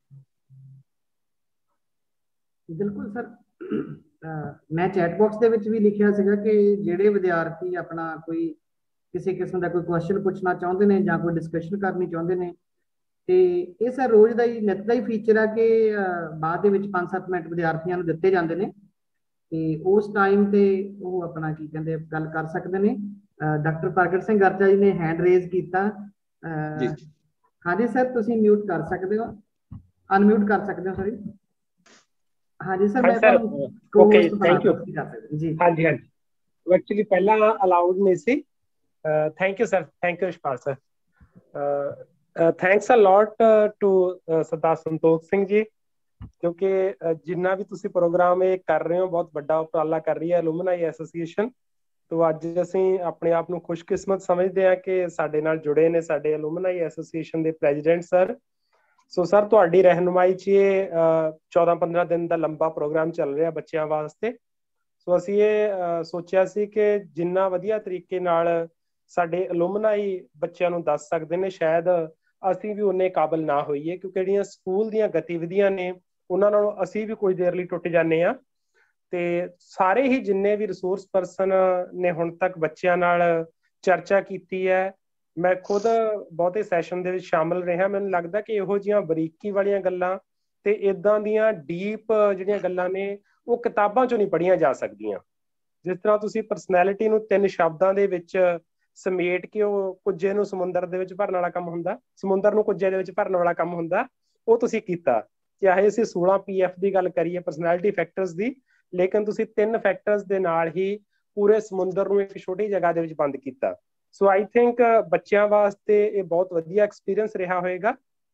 ਬਿਲਕੁਲ ਸਰ, ਮੈਂ ਚੈਟ ਬਾਕਸ ਦੇ ਵਿੱਚ ਵੀ ਲਿਖਿਆ ਸੀਗਾ ਕਿ ਜਿਹੜੇ ਵਿਦਿਆਰਥੀ ਆਪਣਾ ਕੋਈ ਕਿਸੇ ਕਿਸਮ ਦਾ ਕੋਈ ਕੁਐਸਚਨ ਪੁੱਛਣਾ ਚਾਹੁੰਦੇ ਨੇ ਜਾਂ ਕੋਈ ਡਿਸਕਸ਼ਨ ਕਰਨੀ ਚਾਹੁੰਦੇ ਨੇ, ਤੇ ਇਹ ਸਰ ਰੋਜ਼ ਦਾ ਹੀ ਨਿੱਤ ਦਾ ਹੀ ਫੀਚਰ ਆ ਕਿ ਬਾਅਦ ਦੇ ਵਿੱਚ 5-7 ਮਿੰਟ ਵਿਦਿਆਰਥੀਆਂ ਨੂੰ ਦਿੱਤੇ ਜਾਂਦੇ ਨੇ, ਤੇ ਉਸ ਟਾਈਮ ਤੇ ਉਹ ਆਪਣਾ ਕੀ ਕਹਿੰਦੇ ਗੱਲ ਕਰ ਸਕਦੇ ਨੇ। ਡਾਕਟਰ ਪ੍ਰਗਟ ਸਿੰਘ ਗਰਜਾ ਜੀ ਨੇ ਹੈਂਡ ਰੇਜ਼ ਕੀਤਾ। ਹਾਂਜੀ ਸਰ, ਤੁਸੀਂ ਮਿਊਟ ਕਰ ਸਕਦੇ ਹੋ, ਅਨਮਿਊਟ ਕਰ ਸਕਦੇ ਹੋ, ਸੌਰੀ। ਹਾਂਜੀ ਸਰ, ਮੈਂ ਤੁਹਾਨੂੰ ਓਕੇ, ਥੈਂਕ ਯੂ ਜੀ। ਹਾਂਜੀ ਹਾਂਜੀ, ਐਕਚੁਅਲੀ ਪਹਿਲਾਂ ਅਲਾਉਡ ਨਹੀਂ ਸੀ। Thank you sir, thank you Rachhpal sir. Thanks a lot to Sardar Santokh Singh ji, ਕਿਉਂਕਿ ਜਿੰਨਾ ਵੀ ਤੁਸੀਂ ਪ੍ਰੋਗਰਾਮ ਇਹ ਕਰ ਰਹੇ ਹੋ, ਬਹੁਤ ਵੱਡਾ ਉਪਰਾਲਾ ਕਰ ਰਹੀ ਹੈ ਐਲੂਮਨਾਈ ਐਸੋਸੀਏਸ਼ਨ। ਤੋਂ ਅੱਜ ਅਸੀਂ ਆਪਣੇ ਆਪ ਨੂੰ ਖੁਸ਼ਕਿਸਮਤ ਸਮਝਦੇ ਹਾਂ ਕਿ ਸਾਡੇ ਨਾਲ ਜੁੜੇ ਨੇ ਸਾਡੇ ਐਲੂਮਨਾਈ ਐਸੋਸੀਏਸ਼ਨ ਦੇ ਪ੍ਰੈਜ਼ੀਡੈਂਟ ਸਰ। ਸੋ ਸਰ, ਤੁਹਾਡੀ ਰਹਿਨੁਮਾਈ 'ਚ ਇਹ 14-15 ਦਿਨ ਦਾ ਲੰਬਾ ਪ੍ਰੋਗਰਾਮ ਚੱਲ ਰਿਹਾ ਬੱਚਿਆਂ ਵਾਸਤੇ। ਸੋ ਅਸੀਂ ਇਹ ਸੋਚਿਆ ਸੀ ਕਿ ਜਿੰਨਾ ਵਧੀਆ ਤਰੀਕੇ ਨਾਲ ਸਾਡੇ ਐਲੂਮਨਾਈ ਬੱਚਿਆਂ ਨੂੰ ਦੱਸ ਸਕਦੇ ਨੇ, ਸ਼ਾਇਦ ਅਸੀਂ ਵੀ ਉਨੇ ਕਾਬਲ ਨਾ ਹੋਈਏ, ਕਿਉਂਕਿ ਜਿਹੜੀਆਂ ਸਕੂਲ ਦੀਆਂ ਗਤੀਵਿਧੀਆਂ ਨੇ ਉਹਨਾਂ ਨਾਲੋਂ ਅਸੀਂ ਵੀ ਕੁਝ ਦੇਰ ਲਈ ਟੁੱਟ ਜਾਂਦੇ ਹਾਂ। ਤੇ ਸਾਰੇ ਹੀ ਜਿੰਨੇ ਵੀ ਰਿਸੋਰਸ ਪਰਸਨ ਨੇ ਹੁਣ ਤੱਕ ਬੱਚਿਆਂ ਨਾਲ ਚਰਚਾ ਕੀਤੀ ਹੈ, ਮੈਂ ਖੁਦ ਬਹੁਤੇ ਸੈਸ਼ਨ ਦੇ ਵਿੱਚ ਸ਼ਾਮਲ ਰਿਹਾ। ਮੈਨੂੰ ਲੱਗਦਾ ਕਿ ਇਹੋ ਜਿਹੀਆਂ ਬਰੀਕੀ ਵਾਲੀਆਂ ਗੱਲਾਂ ਤੇ ਇੱਦਾਂ ਦੀਆਂ ਡੀਪ ਜਿਹੜੀਆਂ ਗੱਲਾਂ ਨੇ ਉਹ ਕਿਤਾਬਾਂ 'ਚੋਂ ਨਹੀਂ ਪੜ੍ਹੀਆਂ ਜਾ ਸਕਦੀਆਂ। ਜਿਸ ਤਰ੍ਹਾਂ ਤੁਸੀਂ ਪਰਸਨੈਲਿਟੀ ਨੂੰ 3 ਸ਼ਬਦਾਂ ਦੇ ਵਿੱਚ ਸਮੇਟ ਕੇ ਉਹ ਕੁੱਜੇ ਨੂੰ ਸਮੁੰਦਰ ਦੇ ਵਿੱਚ ਭਰਨ ਵਾਲਾ ਕੰਮ ਹੁੰਦਾ, ਸਮੁੰਦਰ ਨੂੰ ਕੁੱਜੇ ਦੇ ਵਿੱਚ ਭਰਨ ਵਾਲਾ ਕੰਮ ਹੁੰਦਾ, ਉਹ ਤੁਸੀਂ ਕੀਤਾ। ਚਾਹੇ ਅਸੀਂ 16 PF ਦੀ ਗੱਲ ਕਰੀਏ ਪਰਸਨੈਲਿਟੀ ਫੈਕਟਰਸ ਦੀ, ਲੇਕਿਨ ਤੁਸੀਂ 3 ਫੈਕਟਰਸ ਦੇ ਨਾਲ ਹੀ ਪੂਰੇ ਸਮੁੰਦਰ ਨੂੰ ਇੱਕ ਛੋਟੀ ਜਗ੍ਹਾ ਦੇ ਵਿੱਚ ਬੰਦ ਕੀਤਾ। ਸੋ ਆਈ ਥਿੰਕ ਬੱਚਿਆਂ ਵਾਸਤੇ ਇਹ ਬਹੁਤ ਵਧੀਆ ਐਕਸਪੀਰੀਅੰਸ ਰਿਹਾ ਹੋਏਗਾ।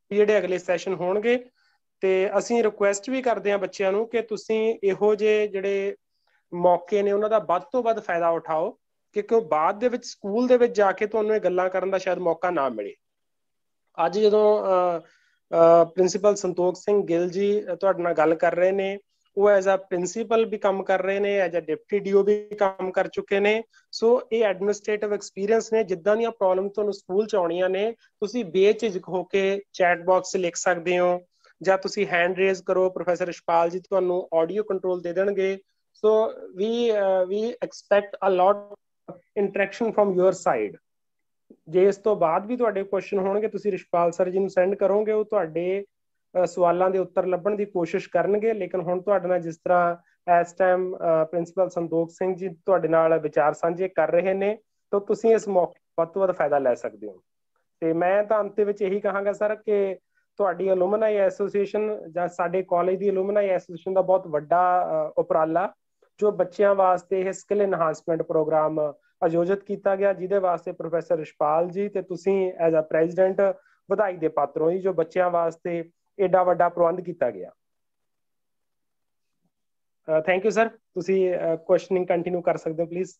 ਜਿਹੜੇ ਅਗਲੇ ਸੈਸ਼ਨ ਹੋਣਗੇ। ਤੇ ਅਸੀਂ ਰਿਕੁਐਸਟ ਵੀ ਕਰਦੇ ਹਾਂ ਬੱਚਿਆਂ ਨੂੰ ਕਿ ਤੁਸੀਂ ਇਹੋ ਜਿਹੇ ਜਿਹੜੇ ਮੌਕੇ ਨੇ ਉਹਨਾਂ ਦਾ ਵੱਧ ਤੋਂ ਵੱਧ ਫਾਇਦਾ ਉਠਾਓ, ਕਿਉਂਕਿ ਬਾਅਦ ਦੇ ਵਿੱਚ ਸਕੂਲ ਦੇ ਵਿੱਚ ਜਾ ਕੇ ਤੁਹਾਨੂੰ ਇਹ ਗੱਲਾਂ ਕਰਨ ਦਾ ਸ਼ਾਇਦ ਮੌਕਾ ਨਾ ਮਿਲੇ। ਅੱਜ ਜਦੋਂ ਪ੍ਰਿੰਸੀਪਲ ਸੰਤੋਖ ਸਿੰਘ ਗਿੱਲ ਜੀ ਤੁਹਾਡੇ ਨਾਲ ਗੱਲ ਕਰ ਰਹੇ ਨੇ, ਉਹ ਐਜ਼ ਅ ਪ੍ਰਿੰਸੀਪਲ ਵੀ ਕੰਮ ਕਰ ਰਹੇ ਨੇ, ਐਜ਼ ਅ ਡਿਪਟੀ ਡੀਓ ਵੀ ਕੰਮ ਕਰ ਚੁੱਕੇ ਨੇ। ਸੋ ਇਹ ਐਡਮਿਨਿਸਟ੍ਰੇਟਿਵ ਐਕਸਪੀਰੀਅੰਸ ਨੇ। ਜਿੱਦਾਂ ਦੀਆਂ ਪ੍ਰੋਬਲਮ ਤੁਹਾਨੂੰ ਸਕੂਲ 'ਚ ਆਉਣੀਆਂ ਨੇ, ਤੁਸੀਂ ਬੇਝਿਜਕ ਹੋ ਕੇ ਚੈਟ ਬਾਕਸ 'ਚ ਲਿਖ ਸਕਦੇ ਹੋ, ਜਾਂ ਤੁਸੀਂ ਹੈਂਡ ਰੇਜ਼ ਕਰੋ, ਪ੍ਰੋਫੈਸਰ ਰਿਸ਼ਪਾਲ ਜੀ ਤੁਹਾਨੂੰ ਆਡੀਓ ਕੰਟਰੋਲ ਦੇ ਦੇਣਗੇ। So we expect a lot interaction from your side. ਜੇ ਇਸ ਤੋਂ ਬਾਅਦ ਵੀ ਤੁਹਾਡੇ ਕੁਐਸਚਨ ਹੋਣਗੇ, ਤੁਸੀਂ ਰਿਸ਼ਪਾਲ ਸਰ ਜੀ ਨੂੰ ਸੈਂਡ ਕਰੋਗੇ, ਉਹ ਤੁਹਾਡੇ ਸਵਾਲਾਂ ਦੇ ਉੱਤਰ ਲੱਭਣ ਦੀ ਕੋਸ਼ਿਸ਼ ਕਰਨਗੇ। ਲੇਕਿਨ ਹੁਣ ਤੁਹਾਡੇ ਨਾਲ ਜਿਸ ਤਰ੍ਹਾਂ ਇਸ ਟਾਈਮ ਪ੍ਰਿੰਸੀਪਲ ਸੰਤੋਖ ਸਿੰਘ ਜੀ ਤੁਹਾਡੇ ਨਾਲ ਵਿਚਾਰ ਸਾਂਝੇ ਕਰ ਰਹੇ ਨੇ, ਤਾਂ ਤੁਸੀਂ ਇਸ ਮੌਕੇ ਵੱਧ ਤੋਂ ਵੱਧ ਫਾਇਦਾ ਲੈ ਸਕਦੇ ਹੋ। ਤੇ ਮੈਂ ਤਾਂ ਅੰਤ ਵਿੱਚ ਇਹੀ ਕਹਾਂਗਾ ਸਰ ਕਿ ਤੁਹਾਡੀ ਐਲੂਮਨਾਈ ਐਸੋਸੀਏਸ਼ਨ ਜਾਂ ਸਾਡੇ ਕਾਲਜ ਦੀ ਐਲੂਮਨਾਈ ਐਸੋਸੀਏਸ਼ਨ ਦਾ ਬਹੁਤ ਵੱਡਾ ਉਪਰਾਲਾ ਜੋ ਬੱਚਿਆਂ ਵਾਸਤੇ ਇਹ ਸਕਿੱਲ ਇਨਹਾਂਸਮੈਂਟ ਪ੍ਰੋਗਰਾਮ ਆਯੋਜਿਤ ਕੀਤਾ ਗਿਆ, ਜਿਹਦੇ ਵਾਸਤੇ ਪ੍ਰੋਫੈਸਰ ਰਿਸ਼ਪਾਲ ਜੀ ਤੇ ਤੁਸੀਂ ਐਜ਼ ਅ ਪ੍ਰੈਜ਼ੀਡੈਂਟ ਵਧਾਈ ਦੇ ਪਾਤਰ ਹੋ ਜੀ, ਜੋ ਬੱਚਿਆਂ ਵਾਸਤੇ ਏਡਾ ਵੱਡਾ ਪ੍ਰਬੰਧ ਕੀਤਾ ਗਿਆ। Thank you sir. ਤੁਸੀਂ ਕੁਐਸਚਨਿੰਗ ਕੰਟੀਨਿਊ ਕਰ ਸਕਦੇ ਹੋ ਪਲੀਜ਼।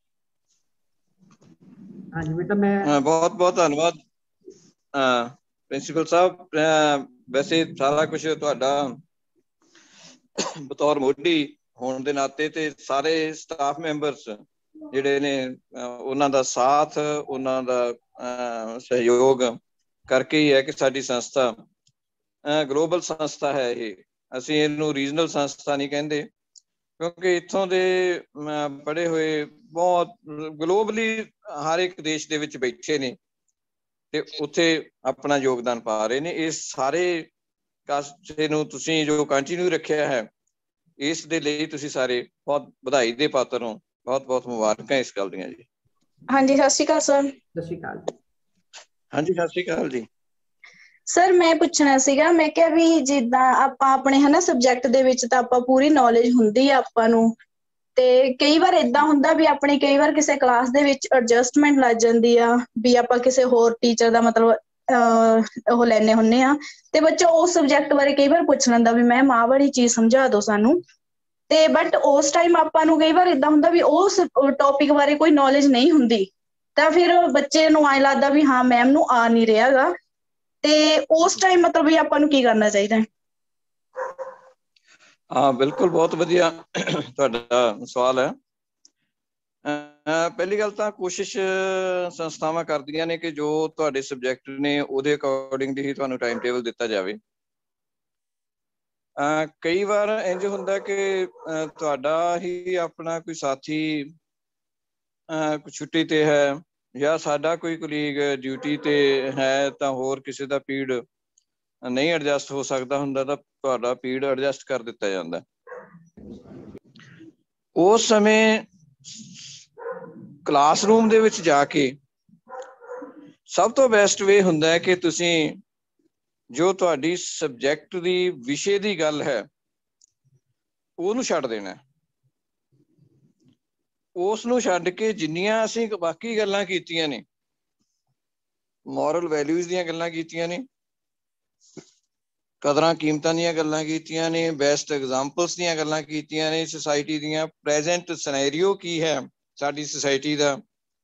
ਹਾਂਜੀ ਬੇਟਾ, ਮੈਂ ਬਹੁਤ ਬਹੁਤ ਧੰਨਵਾਦ ਪ੍ਰਿੰਸੀਪਲ ਸਾਹਿਬ। ਵੈਸੇ ਸਾਰਾ ਕੁਝ ਤੁਹਾਡਾ ਬਤੌਰ ਮੋਢੀ ਹੋਣ ਦੇ ਨਾਤੇ ਤੇ ਸਾਰੇ ਸਟਾਫ ਮੈਂਬਰਸ ਜਿਹੜੇ ਨੇ ਉਹਨਾਂ ਦਾ ਸਾਥ, ਉਹਨਾਂ ਦਾ ਸਹਿਯੋਗ ਕਰਕੇ ਹੀ ਹੈ ਕਿ ਸਾਡੀ ਸੰਸਥਾ ਗਲੋਬਲ ਸੰਸਥਾ ਹੈ। ਇਹ ਅਸੀਂ ਇਹਨੂੰ ਰੀਜਨਲ ਸੰਸਥਾ ਨਹੀਂ ਕਹਿੰਦੇ, ਕਿਉਂਕਿ ਇੱਥੋਂ ਦੇ ਪੜ੍ਹੇ ਹੋਏ ਬਹੁਤ ਗਲੋਬਲੀ ਹਰ ਇੱਕ ਦੇਸ਼ ਦੇ ਵਿੱਚ ਬੈਠੇ ਨੇ ਤੇ ਉੱਥੇ ਆਪਣਾ ਯੋਗਦਾਨ ਪਾ ਰਹੇ ਨੇ। ਇਸ ਸਾਰੇ ਕਾਸੇ ਨੂੰ ਤੁਸੀਂ ਜੋ ਕੰਟੀਨਿਊ ਰੱਖਿਆ ਹੈ, ਇਸ ਦੇ ਲਈ ਤੁਸੀਂ ਸਾਰੇ ਬਹੁਤ ਵਧਾਈ ਦੇ ਪਾਤਰ ਹੋ। ਬਹੁਤ ਬਹੁਤ ਮੁਬਾਰਕਾਂ ਇਸ ਗੱਲ ਦੀਆਂ ਜੀ। ਹਾਂਜੀ, ਸਤਿ ਸ਼੍ਰੀ ਅਕਾਲ ਸਰ। ਸਤਿ ਸ਼੍ਰੀ ਅਕਾਲ ਜੀ। ਹਾਂਜੀ, ਸਤਿ ਸ਼੍ਰੀ ਅਕਾਲ ਜੀ। ਸਰ ਮੈਂ ਪੁੱਛਣਾ ਸੀਗਾ, ਮੈਂ ਕਿਹਾ ਵੀ ਜਿੱਦਾਂ ਆਪਾਂ ਆਪਣੇ ਹਨਾ ਸਬਜੈਕਟ ਦੇ ਵਿੱਚ ਤਾਂ ਆਪਾਂ ਪੂਰੀ ਨੌਲੇਜ ਹੁੰਦੀ ਆ ਆਪਾਂ ਨੂੰ, ਤੇ ਕਈ ਵਾਰ ਏਦਾਂ ਹੁੰਦਾ ਵੀ ਆਪਣੀ ਕਈ ਵਾਰ ਕਿਸੇ ਕਲਾਸ ਦੇ ਵਿੱਚ ਐਡਜਸਟਮੈਂਟ ਲੱਗ ਜਾਂਦੀ ਆ, ਵੀ ਆਪਾਂ ਕਿਸੇ ਹੋਰ ਟੀਚਰ ਦਾ ਮਤਲਬ ਉਹ ਲੈਣੇ ਹੁੰਦੇ ਆ, ਤੇ ਬੱਚਾ ਉਸ ਸਬਜੈਕਟ ਬਾਰੇ ਕਈ ਵਾਰ ਪੁੱਛ ਲੈਂਦਾ ਵੀ ਮੈਮ ਆਹ ਵਾਲੀ ਚੀਜ਼ ਸਮਝਾ ਦਿਓ ਸਾਨੂੰ। ਤੇ ਬਟ ਉਸ ਟਾਈਮ ਆਪਾਂ ਨੂੰ ਕਈ ਵਾਰ ਏਦਾਂ ਹੁੰਦਾ ਵੀ ਉਸ ਟੌਪਿਕ ਬਾਰੇ ਕੋਈ ਨੌਲੇਜ ਨਹੀਂ ਹੁੰਦੀ, ਤਾਂ ਫਿਰ ਬੱਚੇ ਨੂੰ ਐਂ ਲੱਗਦਾ ਵੀ ਹਾਂ ਮੈਮ ਨੂੰ ਆ ਨਹੀਂ ਰਿਹਾ ਗਾ, ਤੇ ਉਸ ਟਾਈਮ ਮਤਲਬ ਵੀ ਆਪਾਂ ਨੂੰ ਕੀ ਕਰਨਾ ਚਾਹੀਦਾ ਹੈ? ਹਾਂ ਬਿਲਕੁਲ, ਬਹੁਤ ਵਧੀਆ ਤੁਹਾਡਾ ਸਵਾਲ ਹੈ। ਪਹਿਲੀ ਗੱਲ ਤਾਂ ਕੋਸ਼ਿਸ਼ ਸੰਸਥਾਵਾਂ ਕਰਦੀਆਂ ਨੇ ਕਿ ਜੋ ਤੁਹਾਡੇ ਸਬਜੈਕਟ ਨੇ ਉਹਦੇ ਅਕੋਰਡਿੰਗ ਹੀ ਤੁਹਾਨੂੰ ਟਾਈਮ ਟੇਬਲ ਦਿੱਤਾ ਜਾਵੇ। ਕਈ ਵਾਰ ਇੰਝ ਹੁੰਦਾ ਕਿ ਤੁਹਾਡਾ ਹੀ ਆਪਣਾ ਕੋਈ ਸਾਥੀ ਛੁੱਟੀ ਤੇ ਹੈ, ਜਾਂ ਸਾਡਾ ਕੋਈ ਕੁਲੀਗ ਡਿਊਟੀ ਤੇ ਹੈ, ਤਾਂ ਹੋਰ ਕਿਸੇ ਦਾ ਪੀਰੀਅਡ ਨਹੀਂ ਐਡਜਸਟ ਹੋ ਸਕਦਾ ਹੁੰਦਾ, ਤਾਂ ਤੁਹਾਡਾ ਪੀਰੀਅਡ ਐਡਜਸਟ ਕਰ ਦਿੱਤਾ ਜਾਂਦਾ। ਉਸ ਸਮੇਂ ਕਲਾਸਰੂਮ ਦੇ ਵਿੱਚ ਜਾ ਕੇ ਸਭ ਤੋਂ ਬੈਸਟ ਵੇ ਹੁੰਦਾ ਹੈ ਕਿ ਤੁਸੀਂ ਜੋ ਤੁਹਾਡੀ ਸਬਜੈਕਟ ਦੀ ਵਿਸ਼ੇ ਦੀ ਗੱਲ ਹੈ ਉਹਨੂੰ ਛੱਡ ਦੇਣਾ। ਉਸ ਨੂੰ ਛੱਡ ਕੇ ਜਿੰਨੀਆਂ ਅਸੀਂ ਬਾਕੀ ਗੱਲਾਂ ਕੀਤੀਆਂ ਨੇ, ਮੋਰਲ ਵੈਲਿਊਜ਼ ਦੀਆਂ ਗੱਲਾਂ ਕੀਤੀਆਂ ਨੇ, ਕਦਰਾਂ ਕੀਮਤਾਂ ਦੀਆਂ ਗੱਲਾਂ ਕੀਤੀਆਂ ਨੇ, ਬੈਸਟ ਐਗਜ਼ਾਮਪਲਸ ਦੀਆਂ ਗੱਲਾਂ ਕੀਤੀਆਂ ਨੇ, ਸੁਸਾਇਟੀ ਦੀਆਂ ਪ੍ਰੈਜੈਂਟ ਸਿਨੈਰੀਓ ਕੀ ਹੈ ਸਾਡੀ ਸੁਸਾਇਟੀ ਦਾ,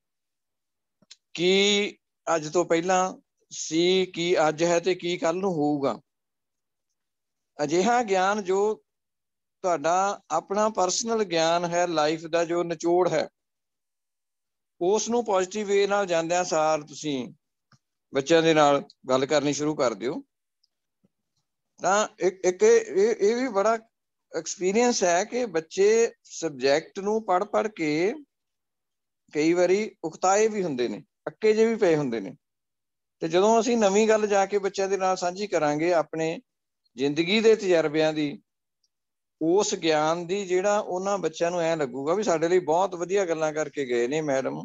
ਕੀ ਅੱਜ ਤੋਂ ਪਹਿਲਾਂ ਸੀ, ਕੀ ਅੱਜ ਹੈ ਤੇ ਕੀ ਕੱਲ ਨੂੰ ਹੋਊਗਾ। ਅਜਿਹਾ ਗਿਆਨ ਜੋ ਤੁਹਾਡਾ ਆਪਣਾ ਪਰਸਨਲ ਗਿਆਨ ਹੈ, ਲਾਈਫ ਦਾ ਜੋ ਨਿਚੋੜ ਹੈ, ਉਸ ਨੂੰ ਪੋਜ਼ਿਟਿਵ ਵੇ ਨਾਲ ਜਾਂਦਿਆਂ ਸਾਰ ਤੁਸੀਂ ਬੱਚਿਆਂ ਦੇ ਨਾਲ ਗੱਲ ਕਰਨੀ ਸ਼ੁਰੂ ਕਰ ਦਿਓ। ਤਾਂ ਇੱਕ ਇਹ ਵੀ ਬੜਾ ਐਕਸਪੀਰੀਅੰਸ ਹੈ ਕਿ ਬੱਚੇ ਸਬਜੈਕਟ ਨੂੰ ਪੜ੍ਹ ਕੇ ਕਈ ਵਾਰੀ ਉਕਤਾਏ ਵੀ ਹੁੰਦੇ ਨੇ, ਅੱਕੇ ਜਿਹੇ ਵੀ ਪਏ ਹੁੰਦੇ ਨੇ, ਤੇ ਜਦੋਂ ਅਸੀਂ ਨਵੀਂ ਗੱਲ ਜਾ ਕੇ ਬੱਚਿਆਂ ਦੇ ਨਾਲ ਸਾਂਝੀ ਕਰਾਂਗੇ ਆਪਣੇ ਜ਼ਿੰਦਗੀ ਦੇ ਤਜਰਬਿਆਂ ਦੀ, ਉਸ ਗਿਆਨ ਦੀ, ਜਿਹੜਾ ਉਹਨਾਂ ਬੱਚਿਆਂ ਨੂੰ ਐਂ ਲੱਗੂਗਾ ਵੀ ਸਾਡੇ ਲਈ ਬਹੁਤ ਵਧੀਆ ਗੱਲਾਂ ਕਰਕੇ ਗਏ ਨੇ ਮੈਡਮ,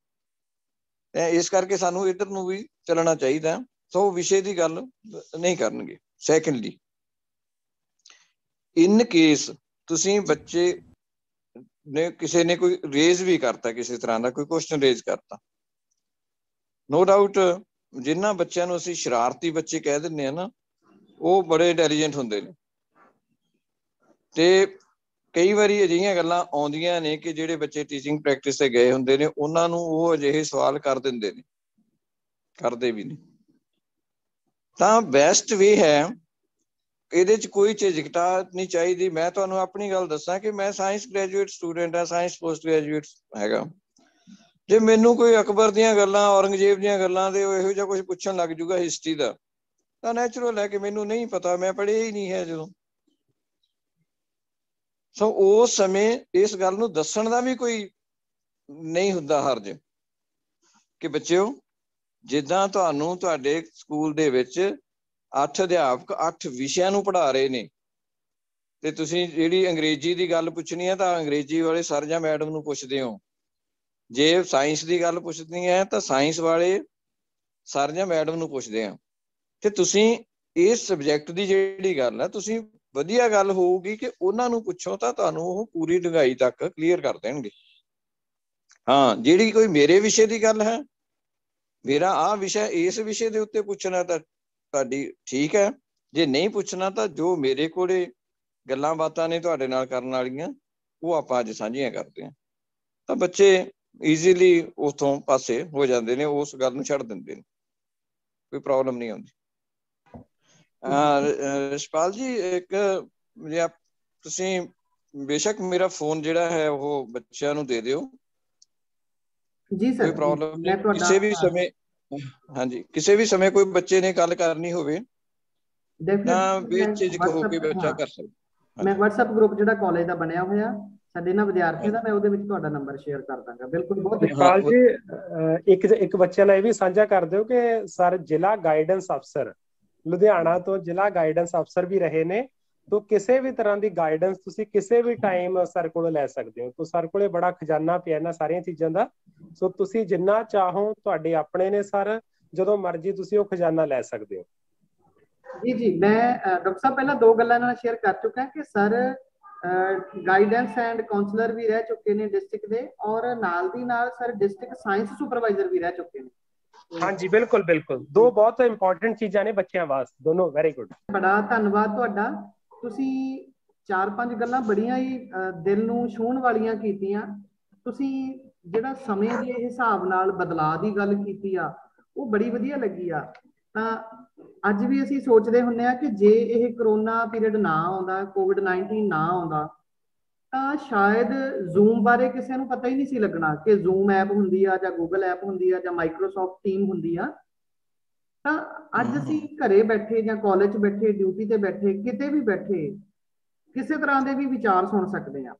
ਇਸ ਕਰਕੇ ਸਾਨੂੰ ਇੱਧਰ ਨੂੰ ਵੀ ਚੱਲਣਾ ਚਾਹੀਦਾ। ਸੋ ਵਿਸ਼ੇ ਦੀ ਗੱਲ ਨਹੀਂ ਕਰਨਗੇ। ਸੈਕੰਡਲੀ, ਇਨ ਕੇਸ ਤੁਸੀਂ ਬੱਚੇ ਨੇ ਕਿਸੇ ਨੇ ਕੋਈ ਰੇਜ਼ ਵੀ ਕਰਤਾ, ਕਿਸੇ ਤਰ੍ਹਾਂ ਦਾ ਕੋਈ ਕੁਐਸਚਨ ਰੇਜ਼ ਕਰਤਾ, ਨੋ ਡਾਊਟ ਜਿਨ੍ਹਾਂ ਬੱਚਿਆਂ ਨੂੰ ਅਸੀਂ ਸ਼ਰਾਰਤੀ ਬੱਚੇ ਕਹਿ ਦਿੰਦੇ ਹਾਂ ਨਾ, ਉਹ ਬੜੇ ਇੰਟੈਲੀਜੈਂਟ ਹੁੰਦੇ ਨੇ। ਤੇ ਕਈ ਵਾਰੀ ਅਜਿਹੀਆਂ ਗੱਲਾਂ ਆਉਂਦੀਆਂ ਨੇ ਕਿ ਜਿਹੜੇ ਬੱਚੇ ਟੀਚਿੰਗ ਪ੍ਰੈਕਟਿਸ ਤੇ ਗਏ ਹੁੰਦੇ ਨੇ ਉਹਨਾਂ ਨੂੰ ਉਹ ਅਜਿਹੇ ਸਵਾਲ ਕਰ ਦਿੰਦੇ ਨੇ, ਕਰਦੇ ਵੀ ਨੇ। ਤਾਂ ਬੈਸਟ ਵੇ ਹੈ, ਇਹਦੇ 'ਚ ਕੋਈ ਝਿਜਕਤਾ ਨਹੀਂ ਚਾਹੀਦੀ। ਮੈਂ ਤੁਹਾਨੂੰ ਆਪਣੀ ਗੱਲ ਦੱਸਾਂ ਕਿ ਮੈਂ ਸਾਇੰਸ ਗ੍ਰੈਜੂਏਟ ਸਟੂਡੈਂਟ ਹਾਂ, ਸਾਇੰਸ ਪੋਸਟ ਗ੍ਰੈਜੂਏਟ ਹੈਗਾ। ਜੇ ਮੈਨੂੰ ਕੋਈ ਅਕਬਰ ਦੀਆਂ ਗੱਲਾਂ, ਔਰੰਗਜ਼ੇਬ ਦੀਆਂ ਗੱਲਾਂ ਤੇ ਇਹੋ ਜਿਹਾ ਕੁਝ ਪੁੱਛਣ ਲੱਗ ਜੂਗਾ ਹਿਸਟਰੀ ਦਾ, ਤਾਂ ਨੈਚੁਰਲ ਹੈ ਕਿ ਮੈਨੂੰ ਨਹੀਂ ਪਤਾ, ਮੈਂ ਪੜ੍ਹਿਆ ਹੀ ਨਹੀਂ ਹੈ ਜਦੋਂ। ਸੋ ਉਸ ਸਮੇਂ ਇਸ ਗੱਲ ਨੂੰ ਦੱਸਣ ਦਾ ਵੀ ਕੋਈ ਨਹੀਂ ਹੁੰਦਾ ਹਰਜ ਕਿ ਬੱਚਿਓ, ਜਿੱਦਾਂ ਤੁਹਾਨੂੰ ਤੁਹਾਡੇ ਸਕੂਲ ਦੇ ਵਿੱਚ 8 ਅਧਿਆਪਕ 8 ਵਿਸ਼ਿਆਂ ਨੂੰ ਪੜ੍ਹਾ ਰਹੇ ਨੇ, ਤੇ ਤੁਸੀਂ ਜਿਹੜੀ ਅੰਗਰੇਜ਼ੀ ਦੀ ਗੱਲ ਪੁੱਛਣੀ ਹੈ ਤਾਂ ਅੰਗਰੇਜ਼ੀ ਵਾਲੇ ਸਰ ਜਾਂ ਮੈਡਮ ਨੂੰ ਪੁੱਛਦੇ ਹੋ, ਜੇ ਸਾਇੰਸ ਦੀ ਗੱਲ ਪੁੱਛਣੀ ਹੈ ਤਾਂ ਸਾਇੰਸ ਵਾਲੇ ਸਰ ਜਾਂ ਮੈਡਮ ਨੂੰ ਪੁੱਛਦੇ ਆ। ਤੇ ਤੁਸੀਂ ਇਸ ਸਬਜੈਕਟ ਦੀ ਜਿਹੜੀ ਗੱਲ ਹੈ, ਤੁਸੀਂ ਵਧੀਆ ਗੱਲ ਹੋਊਗੀ ਕਿ ਉਹਨਾਂ ਨੂੰ ਪੁੱਛੋ ਤਾਂ ਤੁਹਾਨੂੰ ਉਹ ਪੂਰੀ ਡੂੰਘਾਈ ਤੱਕ ਕਲੀਅਰ ਕਰ ਦੇਣਗੇ। ਹਾਂ, ਜਿਹੜੀ ਕੋਈ ਮੇਰੇ ਵਿਸ਼ੇ ਦੀ ਗੱਲ ਹੈ, ਮੇਰਾ ਆਹ ਵਿਸ਼ਾ, ਇਸ ਵਿਸ਼ੇ ਦੇ ਉੱਤੇ ਪੁੱਛਣਾ ਤਾਂ ਤੁਹਾਡੀ ਠੀਕ ਹੈ, ਜੇ ਨਹੀਂ ਪੁੱਛਣਾ ਤਾਂ ਜੋ ਮੇਰੇ ਕੋਲੇ ਗੱਲਾਂ ਬਾਤਾਂ ਨੇ ਤੁਹਾਡੇ ਨਾਲ ਕਰਨ ਵਾਲੀਆਂ, ਉਹ ਆਪਾਂ ਅੱਜ ਸਾਂਝੀਆਂ ਕਰਦੇ ਹਾਂ। ਤਾਂ ਬੱਚੇ ਈਜ਼ੀਲੀ ਉੱਥੋਂ ਪਾਸੇ ਹੋ ਜਾਂਦੇ ਨੇ, ਉਸ ਗੱਲ ਨੂੰ ਛੱਡ ਦਿੰਦੇ ਨੇ, ਕੋਈ ਪ੍ਰੋਬਲਮ ਨਹੀਂ ਆਉਂਦੀ। ਰਿਸ਼ਪਾਲ ਜੀ, ਇੱਕ ਤੁਸੀਂ ਬੇਸ਼ੱਕ ਮੇਰਾ ਫੋਨ ਜਿਹੜਾ ਹੈ ਉਹ ਬੱਚਿਆਂ ਨੂੰ ਦੇ ਦਿਓ, ਜੀ ਸਰ, ਕੋਈ ਪ੍ਰੋਬਲਮ ਨਹੀਂ। ਤੁਹਾਡਾ ਕਿਸੇ ਵੀ ਸਮੇਂ, ਹਾਂਜੀ, ਕਿਸੇ ਵੀ ਸਮੇਂ ਕੋਈ ਬੱਚੇ ਨੇ ਗੱਲ ਕਰਨੀ ਹੋਵੇ ਤਾਂ ਬੇਝਿਜਕ ਹੋ ਕੇ ਬੱਚਾ ਕਰ ਸਕਦਾ। ਮੈਂ WhatsApp ਗਰੁੱਪ ਜਿਹੜਾ ਕਾਲਜ ਦਾ ਬਣਿਆ ਹੋਇਆ ਸਾਡੇ ਨਾਲ ਵਿਦਿਆਰਥੀਆਂ ਦਾ, ਮੈਂ ਉਹਦੇ ਵਿੱਚ ਤੁਹਾਡਾ ਨੰਬਰ ਸ਼ੇਅਰ ਕਰ ਦਾਂਗਾ। ਬਿਲਕੁਲ, ਬਹੁਤ ਇਕਬਾਲ ਜੀ, ਇੱਕ ਬੱਚੇ ਨਾਲ ਇਹ ਵੀ ਸਾਂਝਾ ਕਰ ਦਿਓ ਕਿ ਸਰ ਜ਼ਿਲ੍ਹਾ ਗਾਈਡੈਂਸ ਅਫਸਰ ਲੁਧਿਆਣਾ ਤੋਂ ਜ਼ਿਲ੍ਹਾ ਗਾਈਡੈਂਸ ਅਫਸਰ ਵੀ ਰਹੇ ਨੇ। ਤੋ ਕਿਸੇ ਵੀ ਤਰ੍ਹਾਂ ਦੀ ਗਾਈਡੈਂਸ ਤੁਸੀਂ ਕਿਸੇ ਵੀ ਟਾਈਮ ਸਰ ਕੋਲੋਂ ਲੈ ਸਕਦੇ ਹੋ। ਤੋ ਸਰ ਕੋਲੇ ਬੜਾ ਖਜ਼ਾਨਾ ਪਿਆ ਇਹਨਾਂ ਸਾਰੀਆਂ ਚੀਜ਼ਾਂ ਦਾ। ਸੋ ਤੁਸੀਂ ਜਿੰਨਾ ਚਾਹੋ, ਤੁਹਾਡੇ ਆਪਣੇ ਨੇ ਸਰ, ਜਦੋਂ ਮਰਜ਼ੀ ਤੁਸੀਂ ਉਹ ਖਜ਼ਾਨਾ ਲੈ ਸਕਦੇ ਹੋ। ਜੀ, ਮੈਂ ਡਾਕਟਰ ਸਾਹਿਬ ਪਹਿਲਾਂ 2 ਗੱਲਾਂ ਨਾਲ ਸ਼ੇਅਰ ਕਰ ਚੁੱਕਾ ਕਿ ਸਰ ਗਾਈਡੈਂਸ ਐਂਡ ਕਾਉਂਸਲਰ ਵੀ ਰਹਿ ਚੁੱਕੇ ਨੇ ਡਿਸਟ੍ਰਿਕਟ ਦੇ, ਔਰ ਨਾਲ ਦੀ ਨਾਲ ਸਰ ਡਿਸਟ੍ਰਿਕਟ ਸਾਇੰਸ ਸੁਪਰਵਾਈਜ਼ਰ ਵੀ ਰਹਿ ਚੁੱਕੇ ਨੇ। ਹਾਂਜੀ, ਬਿਲਕੁਲ ਬਿਲਕੁਲ, 2 ਬਹੁਤ ਇੰਪੋਰਟੈਂਟ ਚੀਜ਼ਾਂ ਨੇ ਬੱਚਿਆਂ ਵਾਸਤੇ ਦੋਨੋਂ। ਵੈਰੀ ਗੁੱਡ, ਬੜਾ ਧੰਨਵਾਦ ਤੁਹਾਡਾ। ਤੁਸੀਂ 4-5 ਗੱਲਾਂ ਬੜੀਆਂ ਹੀ ਦਿਲ ਨੂੰ ਛੂਹਣ ਵਾਲੀਆਂ ਕੀਤੀਆਂ। ਤੁਸੀਂ ਜਿਹੜਾ ਸਮੇਂ ਦੇ ਹਿਸਾਬ ਨਾਲ ਬਦਲਾਅ ਦੀ ਗੱਲ ਕੀਤੀ ਆ, ਉਹ ਬੜੀ ਵਧੀਆ ਲੱਗੀ ਆ। ਤਾਂ ਅੱਜ ਵੀ ਅਸੀਂ ਸੋਚਦੇ ਹੁੰਦੇ ਆ ਕਿ ਜੇ ਇਹ ਕਰੋਨਾ ਪੀਰੀਅਡ ਨਾ ਆਉਂਦਾ, COVID-19 ਨਾ ਆਉਂਦਾ, ਤਾਂ ਸ਼ਾਇਦ ਜ਼ੂਮ ਬਾਰੇ ਕਿਸੇ ਨੂੰ ਪਤਾ ਹੀ ਨਹੀਂ ਸੀ ਲੱਗਣਾ ਕਿ ਜ਼ੂਮ ਐਪ ਹੁੰਦੀ ਆ, ਜਾਂ ਗੂਗਲ ਐਪ ਹੁੰਦੀ ਆ, ਜਾਂ ਮਾਈਕਰੋਸਾਫਟ ਟੀਮ ਹੁੰਦੀ ਆ। ਤਾਂ ਅੱਜ ਅਸੀਂ ਘਰੇ ਬੈਠੇ ਜਾਂ ਕਾਲਜ 'ਚ ਬੈਠੇ, ਡਿਊਟੀ ਤੇ ਬੈਠੇ, ਕਿਤੇ ਵੀ ਬੈਠੇ ਕਿਸੇ ਤਰ੍ਹਾਂ ਦੇ ਵੀ ਵਿਚਾਰ ਸੁਣ ਸਕਦੇ ਆ।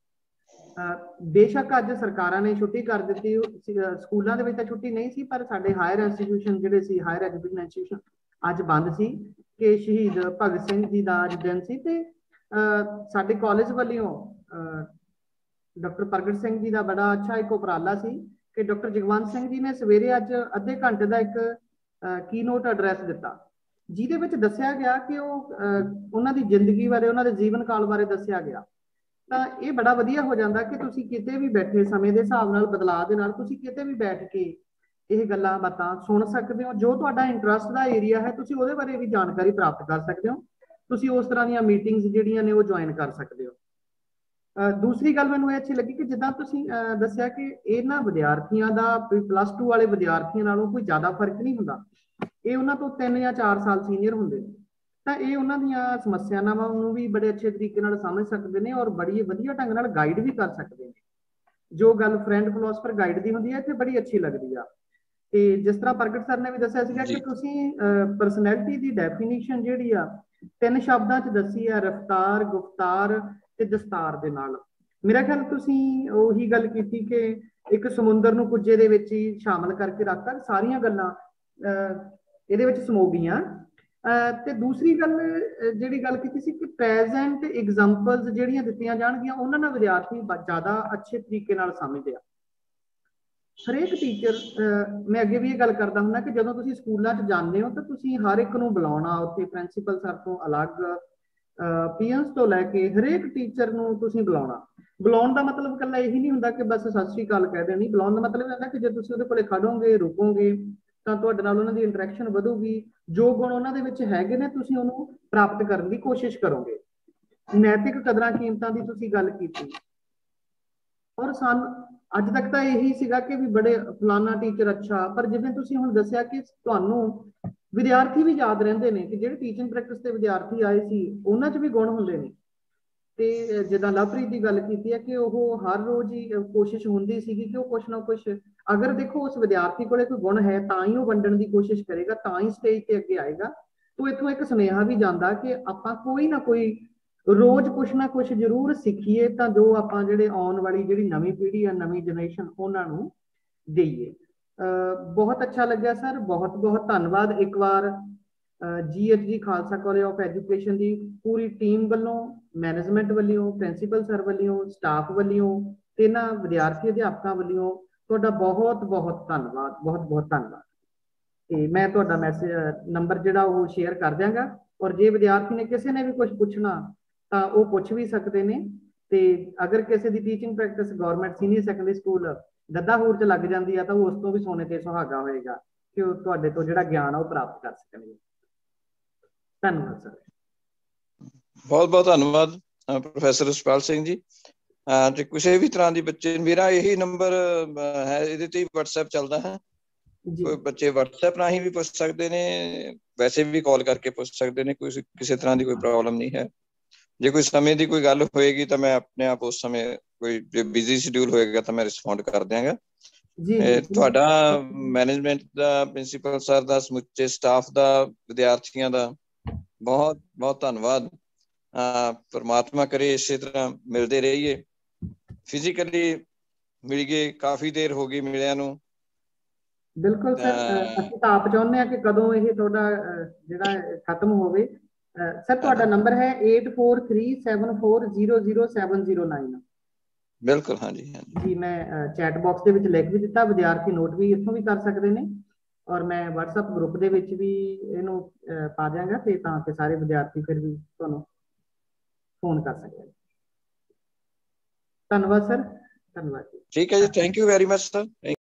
ਬੇਸ਼ੱਕ ਅੱਜ ਸਰਕਾਰਾਂ ਨੇ ਛੁੱਟੀ ਕਰ ਦਿੱਤੀ, ਸਕੂਲਾਂ ਦੇ ਵਿੱਚ ਤਾਂ ਛੁੱਟੀ ਨਹੀਂ ਸੀ, ਪਰ ਸਾਡੇ ਹਾਇਰ ਇੰਸਟੀਟਿਊਸ਼ਨ ਜਿਹੜੇ ਸੀ, ਹਾਇਰ ਐਜੂਕੇਸ਼ਨ ਇੰਸਟੀਟਿਊਸ਼ਨ ਅੱਜ ਬੰਦ ਸੀ ਕਿ ਸ਼ਹੀਦ ਭਗਤ ਸਿੰਘ ਜੀ ਦਾ ਅੱਜ ਦਿਨ ਸੀ। ਤੇ ਸਾਡੇ ਕਾਲਜ ਵੱਲੋਂ ਡਾਕਟਰ ਪ੍ਰਗਟ ਸਿੰਘ ਜੀ ਦਾ ਬੜਾ ਅੱਛਾ ਇੱਕ ਉਪਰਾਲਾ ਸੀ ਕਿ ਡਾਕਟਰ ਜਗਵੰਤ ਸਿੰਘ ਜੀ ਨੇ ਸਵੇਰੇ ਅੱਜ ਅੱਧੇ ਘੰਟੇ ਦਾ ਇੱਕ ਕੀਨੋਟ ਐਡਰੈਸ ਦਿੱਤਾ, ਜਿਹਦੇ ਵਿੱਚ ਦੱਸਿਆ ਗਿਆ ਕਿ ਉਹਨਾਂ ਦੀ ਜ਼ਿੰਦਗੀ ਬਾਰੇ, ਉਹਨਾਂ ਦੇ ਜੀਵਨ ਕਾਲ ਬਾਰੇ ਦੱਸਿਆ ਗਿਆ। ਤਾਂ ਇਹ ਬੜਾ ਵਧੀਆ ਹੋ ਜਾਂਦਾ ਕਿ ਤੁਸੀਂ ਕਿਤੇ ਵੀ ਬੈਠੇ, ਸਮੇਂ ਦੇ ਹਿਸਾਬ ਨਾਲ ਬਦਲਾਅ ਦੇ ਨਾਲ ਤੁਸੀਂ ਕਿਤੇ ਵੀ ਬੈਠ ਕੇ ਇਹ ਗੱਲਾਂ ਬਾਤਾਂ ਸੁਣ ਸਕਦੇ ਹੋ। ਜੋ ਤੁਹਾਡਾ ਇੰਟਰਸਟ ਦਾ ਏਰੀਆ ਹੈ, ਤੁਸੀਂ ਉਹਦੇ ਬਾਰੇ ਵੀ ਜਾਣਕਾਰੀ ਪ੍ਰਾਪਤ ਕਰ ਸਕਦੇ ਹੋ। ਤੁਸੀਂ ਉਸ ਤਰ੍ਹਾਂ ਦੀਆਂ ਮੀਟਿੰਗਸ ਜਿਹੜੀਆਂ ਨੇ ਉਹ ਜੁਆਇਨ ਕਰ ਸਕਦੇ ਹੋ। ਦੂਸਰੀ ਗੱਲ ਮੈਨੂੰ ਇਹ ਅੱਛੀ ਲੱਗੀ ਕਿ ਜਿੱਦਾਂ ਤੁਸੀਂ ਦੱਸਿਆ ਕਿ ਇਹਨਾਂ ਵਿਦਿਆਰਥੀਆਂ ਦਾ +2 ਵਾਲੇ ਵਿਦਿਆਰਥੀਆਂ ਨਾਲੋਂ ਕੋਈ ਜ਼ਿਆਦਾ ਫਰਕ ਨਹੀਂ ਹੁੰਦਾ। ਇਹ ਉਹਨਾਂ ਤੋਂ 3 ਜਾਂ 4 ਸਾਲ ਸੀਨੀਅਰ ਹੁੰਦੇ ਨੇ, ਤਾਂ ਇਹ ਉਹਨਾਂ ਦੀਆਂ ਸਮੱਸਿਆਵਾਂ ਨੂੰ ਵੀ ਬੜੇ ਅੱਛੇ ਤਰੀਕੇ ਨਾਲ ਸਮਝ ਸਕਦੇ ਨੇ, ਔਰ ਬੜੀ ਵਧੀਆ ਢੰਗ ਨਾਲ ਗਾਈਡ ਵੀ ਕਰ ਸਕਦੇ ਨੇ। ਜੋ ਗੱਲ ਫਰੈਂਡ ਫਿਲੋਸਫਰ ਗਾਈਡ ਦੀ ਹੁੰਦੀ ਹੈ, ਇੱਥੇ ਬੜੀ ਅੱਛੀ ਲੱਗਦੀ ਆ। ਤੇ ਜਿਸ ਤਰ੍ਹਾਂ ਪ੍ਰਗਟ ਸਰ ਨੇ ਵੀ ਦੱਸਿਆ ਸੀਗਾ ਕਿ ਤੁਸੀਂ ਪਰਸਨੈਲਿਟੀ ਦੀ ਡੈਫੀਨੇਸ਼ਨ ਜਿਹੜੀ ਆ 3 ਸ਼ਬਦਾਂ 'ਚ ਦੱਸੀ ਆ, ਰਫਤਾਰ, ਗੁਫਤਾਰ ਤੇ ਦਸਤਾਰ ਦੇ ਨਾਲ। ਮੇਰਾ ਖਿਆਲ ਤੁਸੀਂ ਉਹੀ ਗੱਲ ਕੀਤੀ ਕਿ ਇੱਕ ਸਮੁੰਦਰ ਨੂੰ ਕੁੱਜੇ ਦੇ ਵਿੱਚ ਹੀ ਸ਼ਾਮਲ ਕਰਕੇ ਰੱਖਤਾ, ਸਾਰੀਆਂ ਗੱਲਾਂ ਇਹਦੇ ਵਿੱਚ ਸਮੋ ਗਈਆਂ। ਤੇ ਦੂਸਰੀ ਗੱਲ ਜਿਹੜੀ ਗੱਲ ਕੀਤੀ ਸੀ ਕਿ ਪ੍ਰੈਜ਼ੈਂਟ ਐਗਜ਼ਾਮਪਲਸ ਜਿਹੜੀਆਂ ਦਿੱਤੀਆਂ ਜਾਣਗੀਆਂ, ਉਹਨਾਂ ਨਾਲ ਵਿਦਿਆਰਥੀ ਜ਼ਿਆਦਾ ਅੱਛੇ ਤਰੀਕੇ ਨਾਲ ਸਮਝਦੇ ਆ। ਹਰੇਕ ਟੀਚਰ, ਮੈਂ ਅੱਗੇ ਵੀ ਇਹ ਗੱਲ ਕਰਦਾ ਹੁੰਦਾ ਕਿ ਜਦੋਂ ਤੁਸੀਂ ਸਕੂਲਾਂ 'ਚ ਜਾਂਦੇ ਹੋ ਤਾਂ ਤੁਸੀਂ ਹਰ ਇੱਕ ਨੂੰ ਬੁਲਾਉਣਾ, ਉੱਥੇ ਪ੍ਰਿੰਸੀਪਲ ਸਰ ਤੋਂ ਅਲੱਗ, ਪੀਐਨਸ ਤੋਂ ਲੈ ਕੇ ਹਰੇਕ ਟੀਚਰ ਨੂੰ ਤੁਸੀਂ ਬੁਲਾਉਣਾ। ਬੁਲਾਉਣ ਦਾ ਮਤਲਬ ਇਕੱਲਾ ਇਹੀ ਨਹੀਂ ਹੁੰਦਾ ਕਿ ਬਸ ਸਤਿ ਸ਼੍ਰੀ ਅਕਾਲ ਕਹਿ ਦੇਣੀ। ਬੁਲਾਉਣ ਦਾ ਮਤਲਬ ਇਹ ਹੁੰਦਾ ਕਿ ਜੇ ਤੁਸੀਂ ਉਹਦੇ ਕੋਲੇ ਖੜੋਗੇ, ਰੁਕੋਗੇ, ਤਾਂ ਤੁਹਾਡੇ ਨਾਲ ਉਹਨਾਂ ਦੀ ਇੰਟਰੈਕਸ਼ਨ ਵਧੂਗੀ। ਜੋ ਗੁਣ ਉਹਨਾਂ ਦੇ ਵਿੱਚ ਹੈਗੇ ਨੇ ਤੁਸੀਂ ਉਹਨੂੰ ਪ੍ਰਾਪਤ ਕਰਨ ਦੀ ਕੋਸ਼ਿਸ਼ ਕਰੋਗੇ। ਨੈਤਿਕ ਕਦਰਾਂ ਕੀਮਤਾਂ ਦੀ ਤੁਸੀਂ ਗੱਲ ਕੀਤੀ, ਔਰ ਅੱਜ ਤੱਕ ਤਾਂ ਇਹੀ ਸੀਗਾ ਕਿ ਵੀ ਬੜੇ ਫਲਾਨਾ ਟੀਚਰ ਅੱਛਾ, ਪਰ ਜਿਵੇਂ ਤੁਸੀਂ ਹੁਣ ਦੱਸਿਆ ਕਿ ਤੁਹਾਨੂੰ ਵਿਦਿਆਰਥੀ ਵੀ ਯਾਦ ਰਹਿੰਦੇ ਨੇ ਕਿ ਜਿਹੜੇ ਟੀਚਿੰਗ ਪ੍ਰੈਕਟਿਸ ਦੇ ਵਿਦਿਆਰਥੀ ਆਏ ਸੀ ਉਹਨਾਂ 'ਚ ਵੀ ਗੁਣ ਹੁੰਦੇ ਨੇ। ਤੇ ਜਿੱਦਾਂ ਲਵਪ੍ਰੀਤ ਦੀ ਗੱਲ ਕੀਤੀ ਹੈ ਕਿ ਉਹ ਹਰ ਰੋਜ਼ ਹੀ ਕੋਸ਼ਿਸ਼ ਹੁੰਦੀ ਸੀਗੀ ਕਿ ਉਹ ਕੁਛ ਨਾ ਕੁਛ, ਅਗਰ ਦੇਖੋ ਉਸ ਵਿਦਿਆਰਥੀ ਕੋਲੇ ਕੋਈ ਗੁਣ ਹੈ ਤਾਂ ਹੀ ਉਹ ਵੰਡਣ ਦੀ ਕੋਸ਼ਿਸ਼ ਕਰੇਗਾ, ਤਾਂ ਹੀ ਸਟੇਜ ਤੇ ਅੱਗੇ ਆਏਗਾ। ਤੋਂ ਇੱਥੋਂ ਇੱਕ ਸੁਨੇਹਾ ਵੀ ਜਾਂਦਾ ਕਿ ਆਪਾਂ ਕੋਈ ਨਾ ਕੋਈ ਰੋਜ਼ ਕੁਛ ਨਾ ਕੁਛ ਜ਼ਰੂਰ ਸਿੱਖੀਏ, ਤਾਂ ਜੋ ਆਪਾਂ ਜਿਹੜੇ ਆਉਣ ਵਾਲੀ ਜਿਹੜੀ ਨਵੀਂ ਪੀੜ੍ਹੀ ਆ, ਨਵੀਂ ਜਨਰੇਸ਼ਨ, ਉਹਨਾਂ ਨੂੰ ਦੇਈਏ। ਬਹੁਤ ਅੱਛਾ ਲੱਗਿਆ ਸਰ, ਬਹੁਤ ਬਹੁਤ ਧੰਨਵਾਦ ਇੱਕ ਵਾਰ GHG Khalsa college of education ਦੀ ਪੂਰੀ ਟੀਮ ਵੱਲੋਂ, ਮੈਨੇਜਮੈਂਟ ਵੱਲੋਂ, ਪ੍ਰਿੰਸੀਪਲ ਸਰ ਵੱਲੋਂ, ਸਟਾਫ ਵੱਲੋਂ ਤੇ ਇਹਨਾਂ ਵਿਦਿਆਰਥੀ ਅਧਿਆਪਕਾਂ ਵੱਲੋਂ ਤੁਹਾਡਾ ਬਹੁਤ ਬਹੁਤ ਧੰਨਵਾਦ, ਬਹੁਤ ਬਹੁਤ ਧੰਨਵਾਦ। ਤੇ ਮੈਂ ਤੁਹਾਡਾ ਨੰਬਰ ਜਿਹੜਾ ਉਹ ਸ਼ੇਅਰ ਕਰ ਦਿਆਂਗਾ, ਔਰ ਜੇ ਵਿਦਿਆਰਥੀ ਨੇ ਕਿਸੇ ਨੇ ਵੀ ਕੁਝ ਪੁੱਛਣਾ ਤਾਂ ਉਹ ਪੁੱਛ ਵੀ ਸਕਦੇ ਨੇ। ਤੇ ਅਗਰ ਕਿਸੇ ਦੀ teaching practice government senior secondary school Daddahur 'ਚ ਲੱਗ ਜਾਂਦੀ ਆ ਤਾਂ ਉਹ ਉਸ ਤੋਂ ਵੀ ਸੋਨੇ ਤੇ ਸੁਹਾਗਾ ਹੋਏਗਾ ਕਿ ਉਹ ਤੁਹਾਡੇ ਤੋਂ ਜਿਹੜਾ ਗਿਆਨ ਆ ਉਹ ਪ੍ਰਾਪਤ ਕਰ ਸਕਣਗੇ। ਧੰਨਵਾਦ ਸਰ। ਬਹੁਤ ਬਹੁਤ ਧੰਨਵਾਦ ਪ੍ਰੋਫੈਸਰ ਰਛਪਾਲ ਸਿੰਘ ਜੀ। ਤੇ ਕਿਸੇ ਵੀ ਤਰ੍ਹਾਂ ਦੀ ਬੱਚੇ, ਮੇਰਾ ਇਹੀ ਨੰਬਰ ਹੈ, ਇਹਦੇ ਤੇ WhatsApp ਚੱਲਦਾ ਹੈ। ਕੋਈ ਬੱਚੇ WhatsApp ਰਾਹੀਂ ਵੀ ਪੁੱਛ ਸਕਦੇ ਨੇ, ਵੈਸੇ ਵੀ ਕਾਲ ਕਰਕੇ ਪੁੱਛ ਸਕਦੇ ਨੇ, ਕੋਈ ਕਿਸੇ ਤਰ੍ਹਾਂ ਦੀ ਕੋਈ ਪ੍ਰੋਬਲਮ ਨਹੀਂ ਹੈ। ਜੇ ਕੋਈ ਸਮੇਂ ਦੀ ਕੋਈ ਗੱਲ ਹੋਏਗੀ ਤਾਂ ਮੈਂ ਆਪਣੇ ਆਪ ਉਸ ਸਮੇਂ, ਕੋਈ ਜੇ ਬਿਜ਼ੀ ਸ਼ਡਿਊਲ ਹੋਏਗਾ ਤਾਂ ਮੈਂ ਰਿਸਪੌਂਡ ਕਰ ਦਿਆਂਗਾ। ਤੁਹਾਡਾ ਮੈਨੇਜਮੈਂਟ ਦਾ, ਪ੍ਰਿੰਸੀਪਲ ਸਰ ਦਾ, ਸਮੁੱਚੇ ਸਟਾਫ ਦਾ, ਵਿਦਿਆਰਥੀਆਂ ਦਾ ਬਹੁਤ ਬਹੁਤ ਧੰਨਵਾਦ। ਪਰਮਾਤਮਾ ਕਰੇ ਇਸੇ ਤਰ੍ਹਾਂ ਮਿਲਦੇ ਰਹੀਏ, ਫਿਜ਼ੀਕਲੀ ਮਿਲ ਗਏ, ਕਾਫੀ ਦੇਰ ਹੋ ਗਈ ਮਿਲਿਆਂ ਨੂੰ। ਬਿਲਕੁਲ ਸਰ, ਅਸੀਂ ਤਾਂ ਆਪ ਚਾਹੁੰਦੇ ਹਾਂ ਕਿ ਕਦੋਂ ਇਹ ਤੁਹਾਡਾ ਜਿਹੜਾ ਖਤਮ ਹੋਵੇ। ਸਰ ਤੁਹਾਡਾ ਨੰਬਰ ਹੈ 8437400709। ਬਿਲਕੁਲ, ਹਾਂਜੀ ਹਾਂਜੀ ਜੀ। ਮੈਂ ਚੈਟ ਬਾਕਸ ਦੇ ਵਿੱਚ ਲਿਖ ਵੀ ਦਿੱਤਾ, ਵਿਦਿਆਰਥੀ ਨੋਟ ਵੀ ਇੱਥੋਂ ਵੀ ਕਰ ਸਕਦੇ ਨੇ, ਔਰ ਮੈਂ WhatsApp ਗਰੁੱਪ ਦੇ ਵਿੱਚ ਵੀ ਇਹਨੂੰ ਪਾ ਦਿਆਂਗਾ ਤੇ ਤਾਂ ਕਿ ਸਾਰੇ ਵਿਦਿਆਰਥੀ ਫਿਰ ਵੀ ਤੁਹਾਨੂੰ ਫੋਨ ਕਰ ਸਕਦੇ। ਧੰਨਵਾਦ ਸਰ, ਧੰਨਵਾਦ ਜੀ। ਠੀਕ ਹੈ ਜੀ, thank you very much sir.